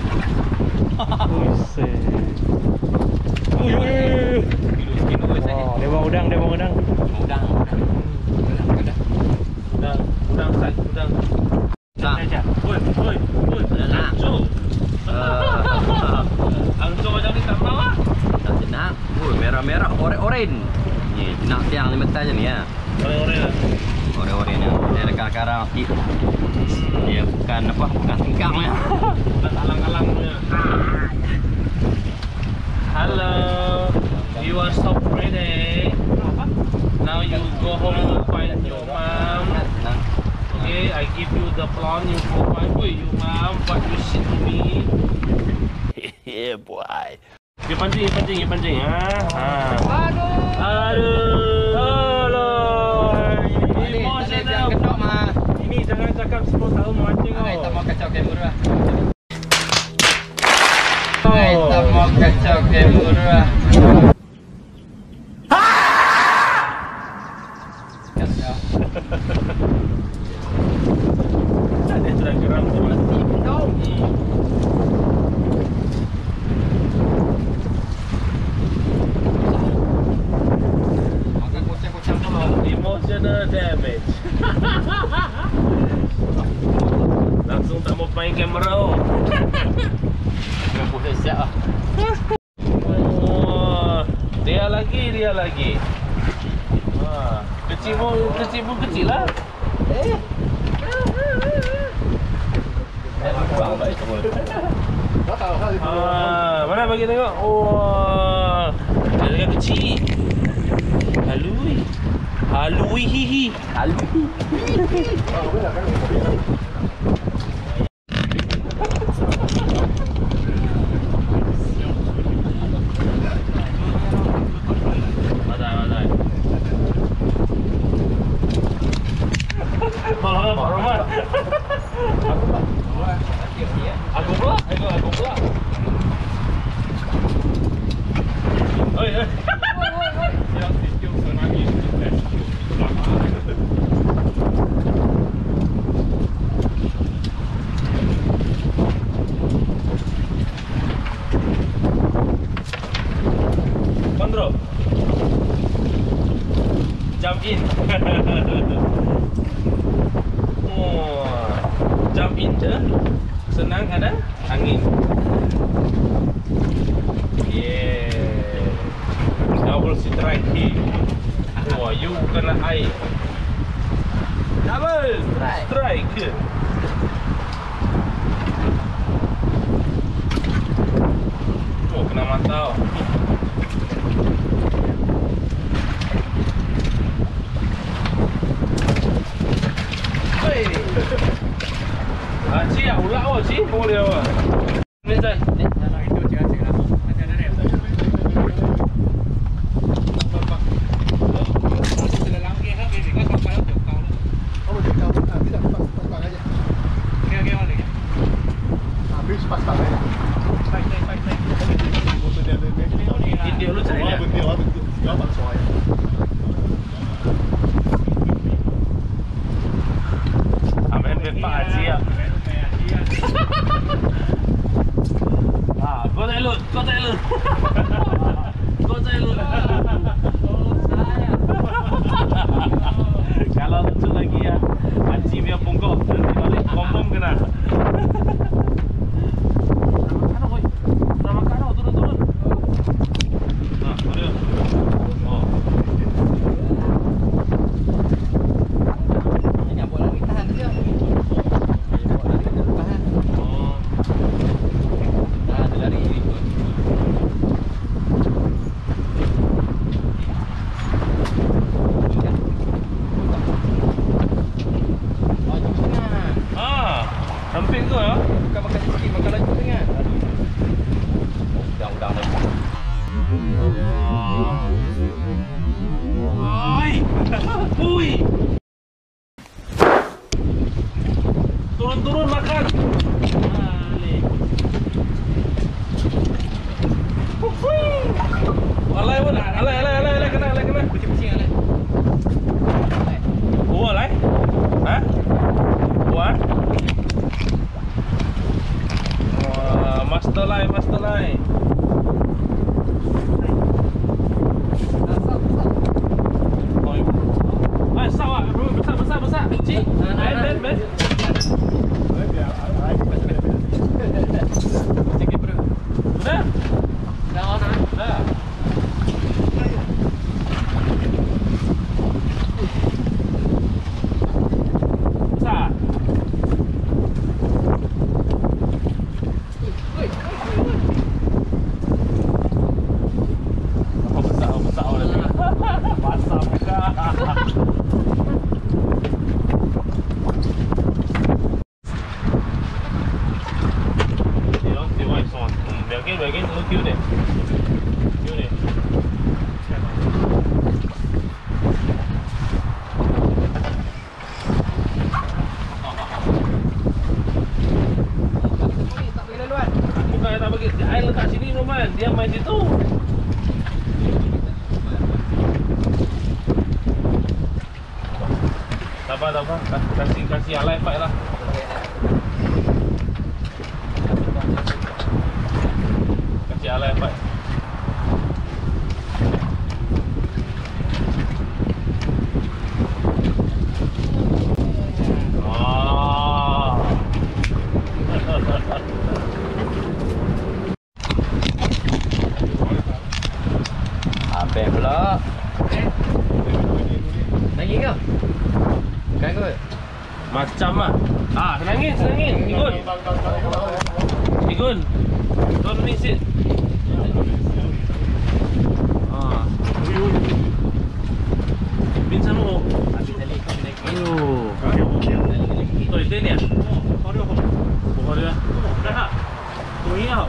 Speaker 2: Buset. Ui, ui, ui.
Speaker 3: Kilo kilo saya.
Speaker 2: Oh, dia bawa udang, dia bawa udang.
Speaker 3: Udang. Udang udang.
Speaker 4: Udang, udang sat, udang.
Speaker 3: Tak.
Speaker 4: Oi, oi, oi. Angco. Angco macam ni tak mau ah.
Speaker 3: Tak jenak. Oh, merah-merah, oranye-oranye. Ni jenak tiang ni mentah je ni ya.
Speaker 4: Ore-ore lah.
Speaker 3: Oranye-oranye ni. Dia dekat karang sikit. Dia bukan apa, bukan singkangnya.
Speaker 4: Tak alang-alang punya. Hello. You are so pretty. Now you go home to find your mom. Okay, I give you the plan. You go find where your mom. What you shit to me?
Speaker 6: Yeah, boy.
Speaker 4: You pancing, you pancing, you pancing. Ha? Ha. Aduh. Aduh. Aduh. Emotional.
Speaker 3: Kedok mah.
Speaker 2: Ini jangan cakap sepuluh tahun mancing
Speaker 3: Ah, kita
Speaker 2: oh.
Speaker 3: mau kacau kamera. Kita mau kacau kamera.
Speaker 4: Dia sudah geram tu mati.
Speaker 3: Makan kucing-kucing dulu.
Speaker 4: Emotional damage. Langsung tak mau main kamera. Oh.
Speaker 3: Aku dah siap ah.
Speaker 4: Oh, dia lagi, dia lagi. Wah, kecil pun kecil pun kecil lah. Eh. Ah, mana bagi tengok. Oh, dia lagi kecil. Halui. Halui hihi.
Speaker 3: Halui.
Speaker 4: Madai, madai. Malah Pak Roman. Aku pula, aku aku pula. Oi, oi.
Speaker 2: Kontrol. Jump in. Oh, jump in je. Senang ada angin. Yeah. Double strike hit. Wah, you kena air. Double strike. Oh, kena mata. Ah, cik, ulat awak cik, boleh awak. Ni saya.
Speaker 5: Habis pas tangan.
Speaker 2: India lu cari
Speaker 5: Oh,
Speaker 2: dia.
Speaker 5: bentil, bentil. Jawab soalnya.
Speaker 2: Amen bepak cik. Ah, kau tak lut, kau tak lut. Kau tak lut. Kalau lucu lagi ya, Haji biar punggok nanti balik confirm kena. Ramah kau, ramah kau turun turun. Ah, boleh. Oh.
Speaker 3: Ini apa lagi tahan dia. Bawa lari ke depan.
Speaker 2: Oh.
Speaker 3: Nah, dia lari ikut. Laju sangat.
Speaker 2: Ah, hampir kau ya.
Speaker 3: Bukan makan sikit, makan laju sangat. Udang-udang lagi.
Speaker 2: Oi. Ui. Turun-turun makan. Balik. Hui. Alai pun, alai alai alai alai kena alai kena.
Speaker 3: Pusing-pusing alai.
Speaker 2: Oh, alai. Ha? Buat. Wah, master line, master line. Oi. Ai, sawah, besar besar besar. Cik, ben ben ben.
Speaker 3: Sikit bro.
Speaker 2: Dah.
Speaker 3: Dah on ah.
Speaker 2: Dah. Besar. Oh, besar, oh, besar orang ni. Basah muka. Dia orang dia orang son. Hmm, biarkan biarkan lu kiu deh. Kiu deh.
Speaker 3: Tak boleh laluan.
Speaker 2: Bukan tak bagi air letak sini Roman. Dia main situ. Sabar sabar. Kasih kasih alai fight lah. Kasih alai fight. Ah.
Speaker 3: Apa pula? Lagi ke? Kan kot.
Speaker 2: Macam ah. Ah, senangin, senangin. Ikut. Ikut. Don't miss it. Ah. Pinsan mo. Ayo. Ito, ito niya. Buka dia. Dah. Tuhiyaw.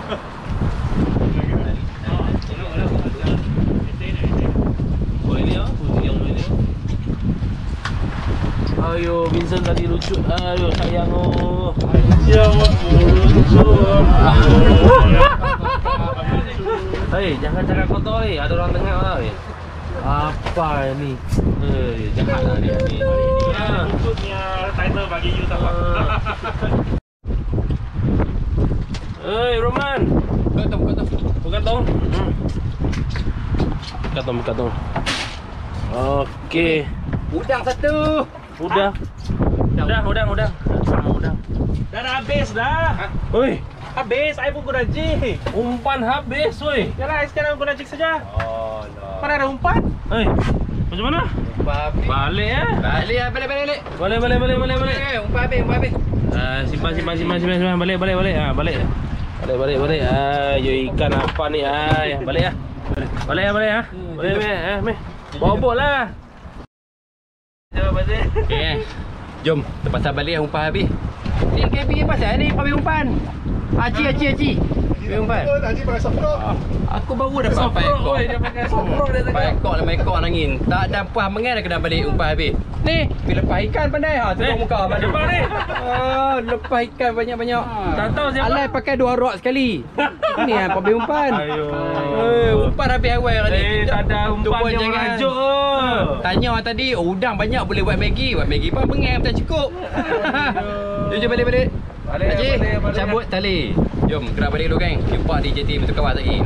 Speaker 2: Oh ini ya, putih yang ini. Ayo, Vincent tadi lucu. Ayo, sayang oh. Hei, jangan cakap kotor ni. Ada orang dengar lah. Hei. Apa ni? Eh, jahat lah dia ni.
Speaker 4: Ah, untuknya title bagi you tak apa.
Speaker 2: Oi, Roman.
Speaker 1: Kotong, kotong.
Speaker 2: Buka tong. Hmm. Buka tong, buka tong. Okey.
Speaker 1: Udang satu.
Speaker 2: Udah. Udah, udah, udah. Udah.
Speaker 4: Dah dah habis dah.
Speaker 2: Oi,
Speaker 4: Habis, saya pun guna jig.
Speaker 2: umpan habis, oi.
Speaker 4: Yalah, sekarang guna jig saja.
Speaker 1: Oh, no.
Speaker 4: Mana ada umpan?
Speaker 2: Oi. Macam mana?
Speaker 1: Umpan habis.
Speaker 2: Balik eh.
Speaker 1: Balik ah, balik, balik, balik.
Speaker 2: Balik, balik, balik, balik, balik.
Speaker 1: Eh, umpan habis, umpan habis.
Speaker 2: Ah, simpan, simpan, simpan, simpan, simpan. Balik, balik, balik. Ah, balik. Balik, balik, balik. Ah, yo ikan apa ni? Ah, ya, balik ah. Balik ah, balik ah. Balik, meh, eh, meh. Bawa bot lah. Jom, balik.
Speaker 1: Okey eh. Jom, terpaksa balik ah, umpan habis. Ni K P pasal ni kau ambil umpan. Aci, aci, aci. Ambil umpan.
Speaker 5: Haji pakai sofro.
Speaker 1: Aku baru dapat empat ekor.
Speaker 2: Oi, dia pakai sofro dia
Speaker 1: Empat ekor lima ekor angin. Tak ada puas mengai dah kena balik umpan habis. Ni, bila lepas ikan pandai ha, tengok
Speaker 2: Eh,
Speaker 1: muka mana.
Speaker 2: siapa ni?
Speaker 1: Ah, lepas ikan banyak-banyak.
Speaker 2: Tak tahu siapa.
Speaker 1: Alai pakai dua rod sekali. Ni ah, ambil umpan.
Speaker 2: Ayo.
Speaker 1: Eh, umpan habis awal tadi.
Speaker 2: Eh, tak ada
Speaker 1: Tu
Speaker 2: umpan
Speaker 1: pun
Speaker 2: yang
Speaker 1: jangan.
Speaker 2: merajuk oh.
Speaker 1: Tanya orang tadi, oh, udang banyak boleh buat Maggi. Buat Maggi pun mengai tak cukup. Jom, jom balik-balik.
Speaker 2: Balik,
Speaker 1: Haji,
Speaker 2: balik, balik.
Speaker 1: cabut tali. Jom, gerak balik dulu geng. Jumpa di J T Mutu Kawas lagi.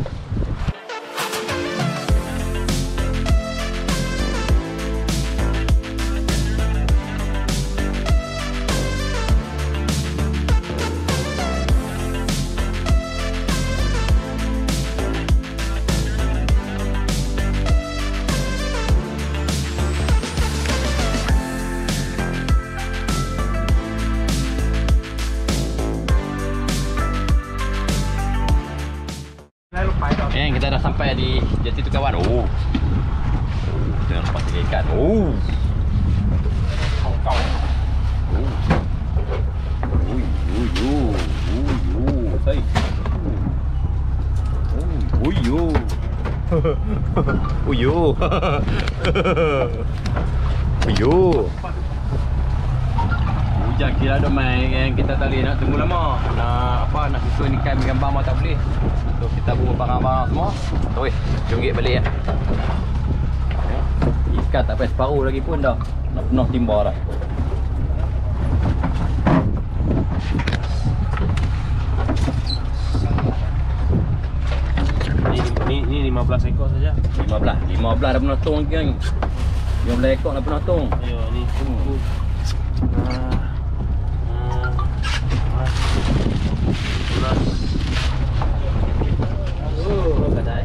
Speaker 1: Eh, kita dah sampai di Jati tu kawan. Oh. Oh, tengah lepas tiga ikan. Oh. Kau-kau. Oh. Ui, ui, ui. Ui, ui. Sai. Oh, ui, ui. Ui, ui. Ui, ui. Hujan kira ada main yang kita tak boleh nak tunggu lama. Nak apa nak susun ikan gambar mau tak boleh. So kita bawa barang-barang semua. Oi, jom git balik ya. Ikan tak payah separuh lagi pun dah. Nak penuh timba dah.
Speaker 2: Ni, ni, ni lima belas ekor saja.
Speaker 1: lima belas. lima belas dah penuh tong lagi kan. lima belas ekor dah penuh tong.
Speaker 2: Ayo, ni tunggu. Ah.
Speaker 1: Oh, kadai.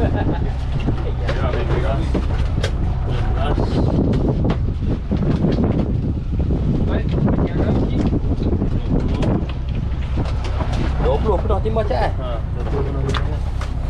Speaker 1: dua puluh penuh timba cak eh.
Speaker 2: Ha, betul benar benar.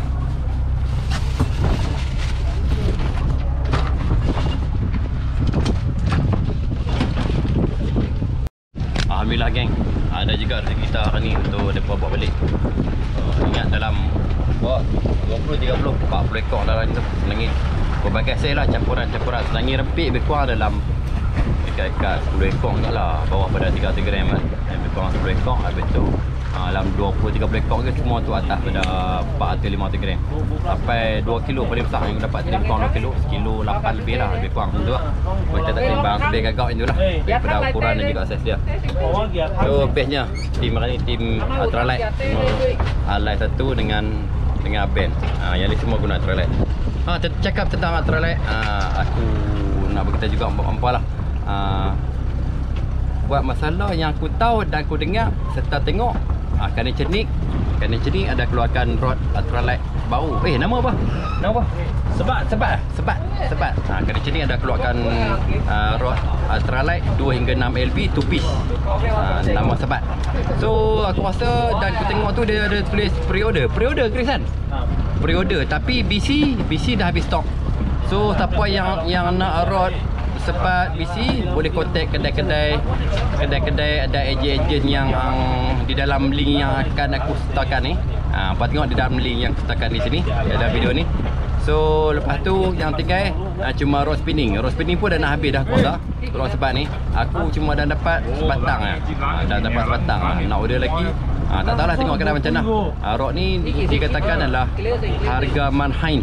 Speaker 1: Alhamdulillah geng. Ada juga rezeki kita hari ni untuk depa bawa balik. Uh, ingat dalam oh, dua puluh, tiga puluh, empat puluh ekor dalam tu. Senangi berbagai saiz lah, campuran-campuran. Senangi rempik lebih kurang dalam dekat-dekat sepuluh ekor enggaklah, bawah pada tiga ratus gram kan. Lebih kurang sepuluh ekor habis tu. Uh, dalam dua puluh tiga puluh ekor ke semua tu atas pada empat ratus lima ratus gram. Sampai dua kilo paling besar yang dapat lebih kurang dua kilo, sekilo lapan lebih lah, lebih kurang macam tu lah. Kita tak timbang lebih gagak itu lah. Daripada ukuran dan juga saiz dia.
Speaker 2: Orang dia
Speaker 1: So bestnya tim hari ni tim Ultralight, semua alai satu dengan dengan band. Ha, yang ni semua guna Ultralight. Ha, cakap tentang Ultralight, ha, aku nak beritahu juga apa lah. Ha, buat masalah yang aku tahu dan aku dengar serta tengok, ha, Kani Cernik, Kani Cernik ada keluarkan rod Ultralight baru. Eh, nama apa? Nama apa? Sebat, sebat, sebat, sebat. Ha, Kani Cernik ada keluarkan uh, rod Ultralight dua hingga enam L B two piece. Ha, nama sebat. So aku rasa dan aku tengok tu dia ada tulis pre-order. Pre-order Chris kan? Pre-order tapi B C B C dah habis stok. So siapa yang yang nak rod sepat B C boleh contact kedai-kedai kedai-kedai ada ejen-ejen yang um, di dalam link yang akan aku sertakan ni. Ha, apa tengok di dalam link yang aku sertakan di sini, ada video ni. So lepas tu yang tinggal uh, cuma rod spinning. Rod spinning pun dah nak habis dah kuasa. Rod sebat ni aku cuma dah dapat sebatang ah. Uh, dah dapat sebatang. Uh, nak order lagi. Ah uh, tak tahulah tengok kedai macam mana. Uh, rod ni dikatakan adalah harga manhain.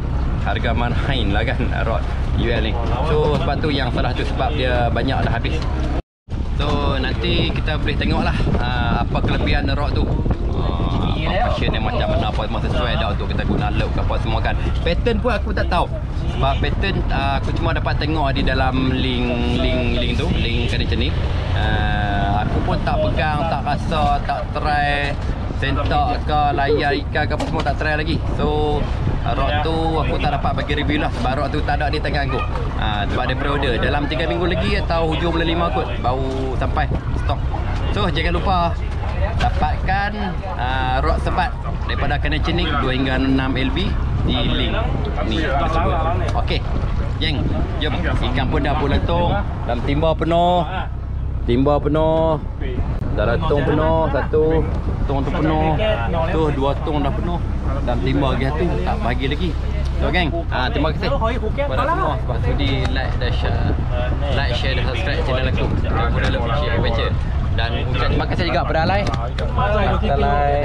Speaker 3: harga main lah kan rod U L ni. So sebab tu yang salah tu sebab dia banyak dah habis. So nanti kita boleh tengok lah uh, apa kelebihan rod tu. Uh, apa passion yang macam mana, apa semua sesuai dah untuk kita guna loop ke apa semua kan. Pattern pun aku tak tahu. Sebab pattern uh, aku cuma dapat tengok di dalam link link link tu, link connection ni. Uh, aku pun tak pegang, tak rasa, tak try sentak ke layar ikan ke apa semua tak try lagi. So rod tu aku tak dapat bagi review lah sebab rod tu tak ada di tangan aku. Ha, sebab dia pre-order dalam tiga minggu lagi atau hujung bulan lima kot baru sampai stok. So jangan lupa dapatkan uh, rod sebat daripada Connection dua hingga enam L B di link ni tersebut. Okey. Geng, jom. Ikan pun dah puletung dalam timba penuh. Timba penuh. Dah tong penuh, satu tong tu penuh. Tu dua tong dah penuh. Dan timba lagi satu tak bagi lagi. So geng, ah terima kasih kepada semua sebab sudi like dan share. Like, share dan subscribe channel aku. Jangan lupa like, share, baca. Dan ucap terima kasih juga kepada Alai. Alai.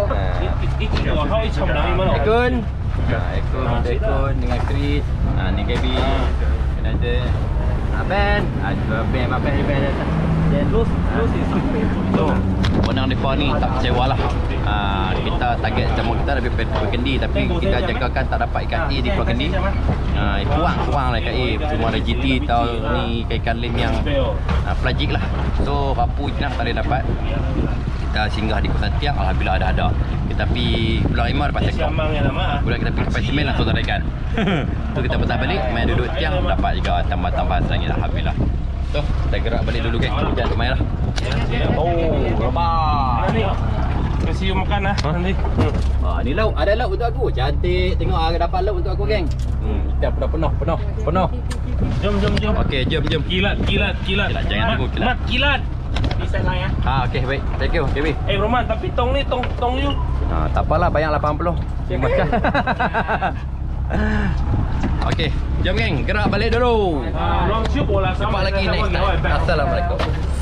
Speaker 3: Ekun. Nah, Ekun, Ekun dengan Chris. Ah ni Gaby. Dan ada Aben. Ada Aben, Aben, Aben. Dan terus terus so benang depa ni tak kecewa lah. Uh, kita target jamu kita lebih berkendi tapi kita jangkakan tak dapat ikan A di Pulau Kendi. Uh, kurang kurang lah ikan A. Cuma ada G T atau ni ikan lain yang uh, pelajik lah. So papu je lah tak boleh dapat. Kita singgah di Kosan Tiang, alhamdulillah ada ada. Kita pergi Pulau Rimau dapat sekor. Kemudian kita pergi ke Semen langsung tak ikan. So kita patah balik main duduk Tiang dapat juga tambah-tambah selangit alhamdulillah. So, kita gerak balik dulu geng. Hujan lumayan lah. Oh, rabak.
Speaker 2: Kasih you makan lah nanti.
Speaker 3: Ah, ni lauk, ada lauk untuk aku. Cantik. Tengok ada dapat lauk untuk aku geng. Hmm, kita dah penuh, penuh, penuh.
Speaker 2: Jom, jom, jom.
Speaker 3: Okey, jom, jom.
Speaker 2: Kilat, kilat, kilat.
Speaker 3: Kilat, jangan tunggu kilat.
Speaker 2: Mat, kilat. Bisa lah ya.
Speaker 3: Ha, okey, baik. Thank you, K B.
Speaker 2: Eh, Roman, tapi tong ni tong tong you.
Speaker 3: Ha, tak apalah, bayar lapan puluh. Makan. Okey, jom geng, gerak balik dulu.
Speaker 2: Ah, long shoot bola
Speaker 3: Jumpa lagi next time. Assalamualaikum.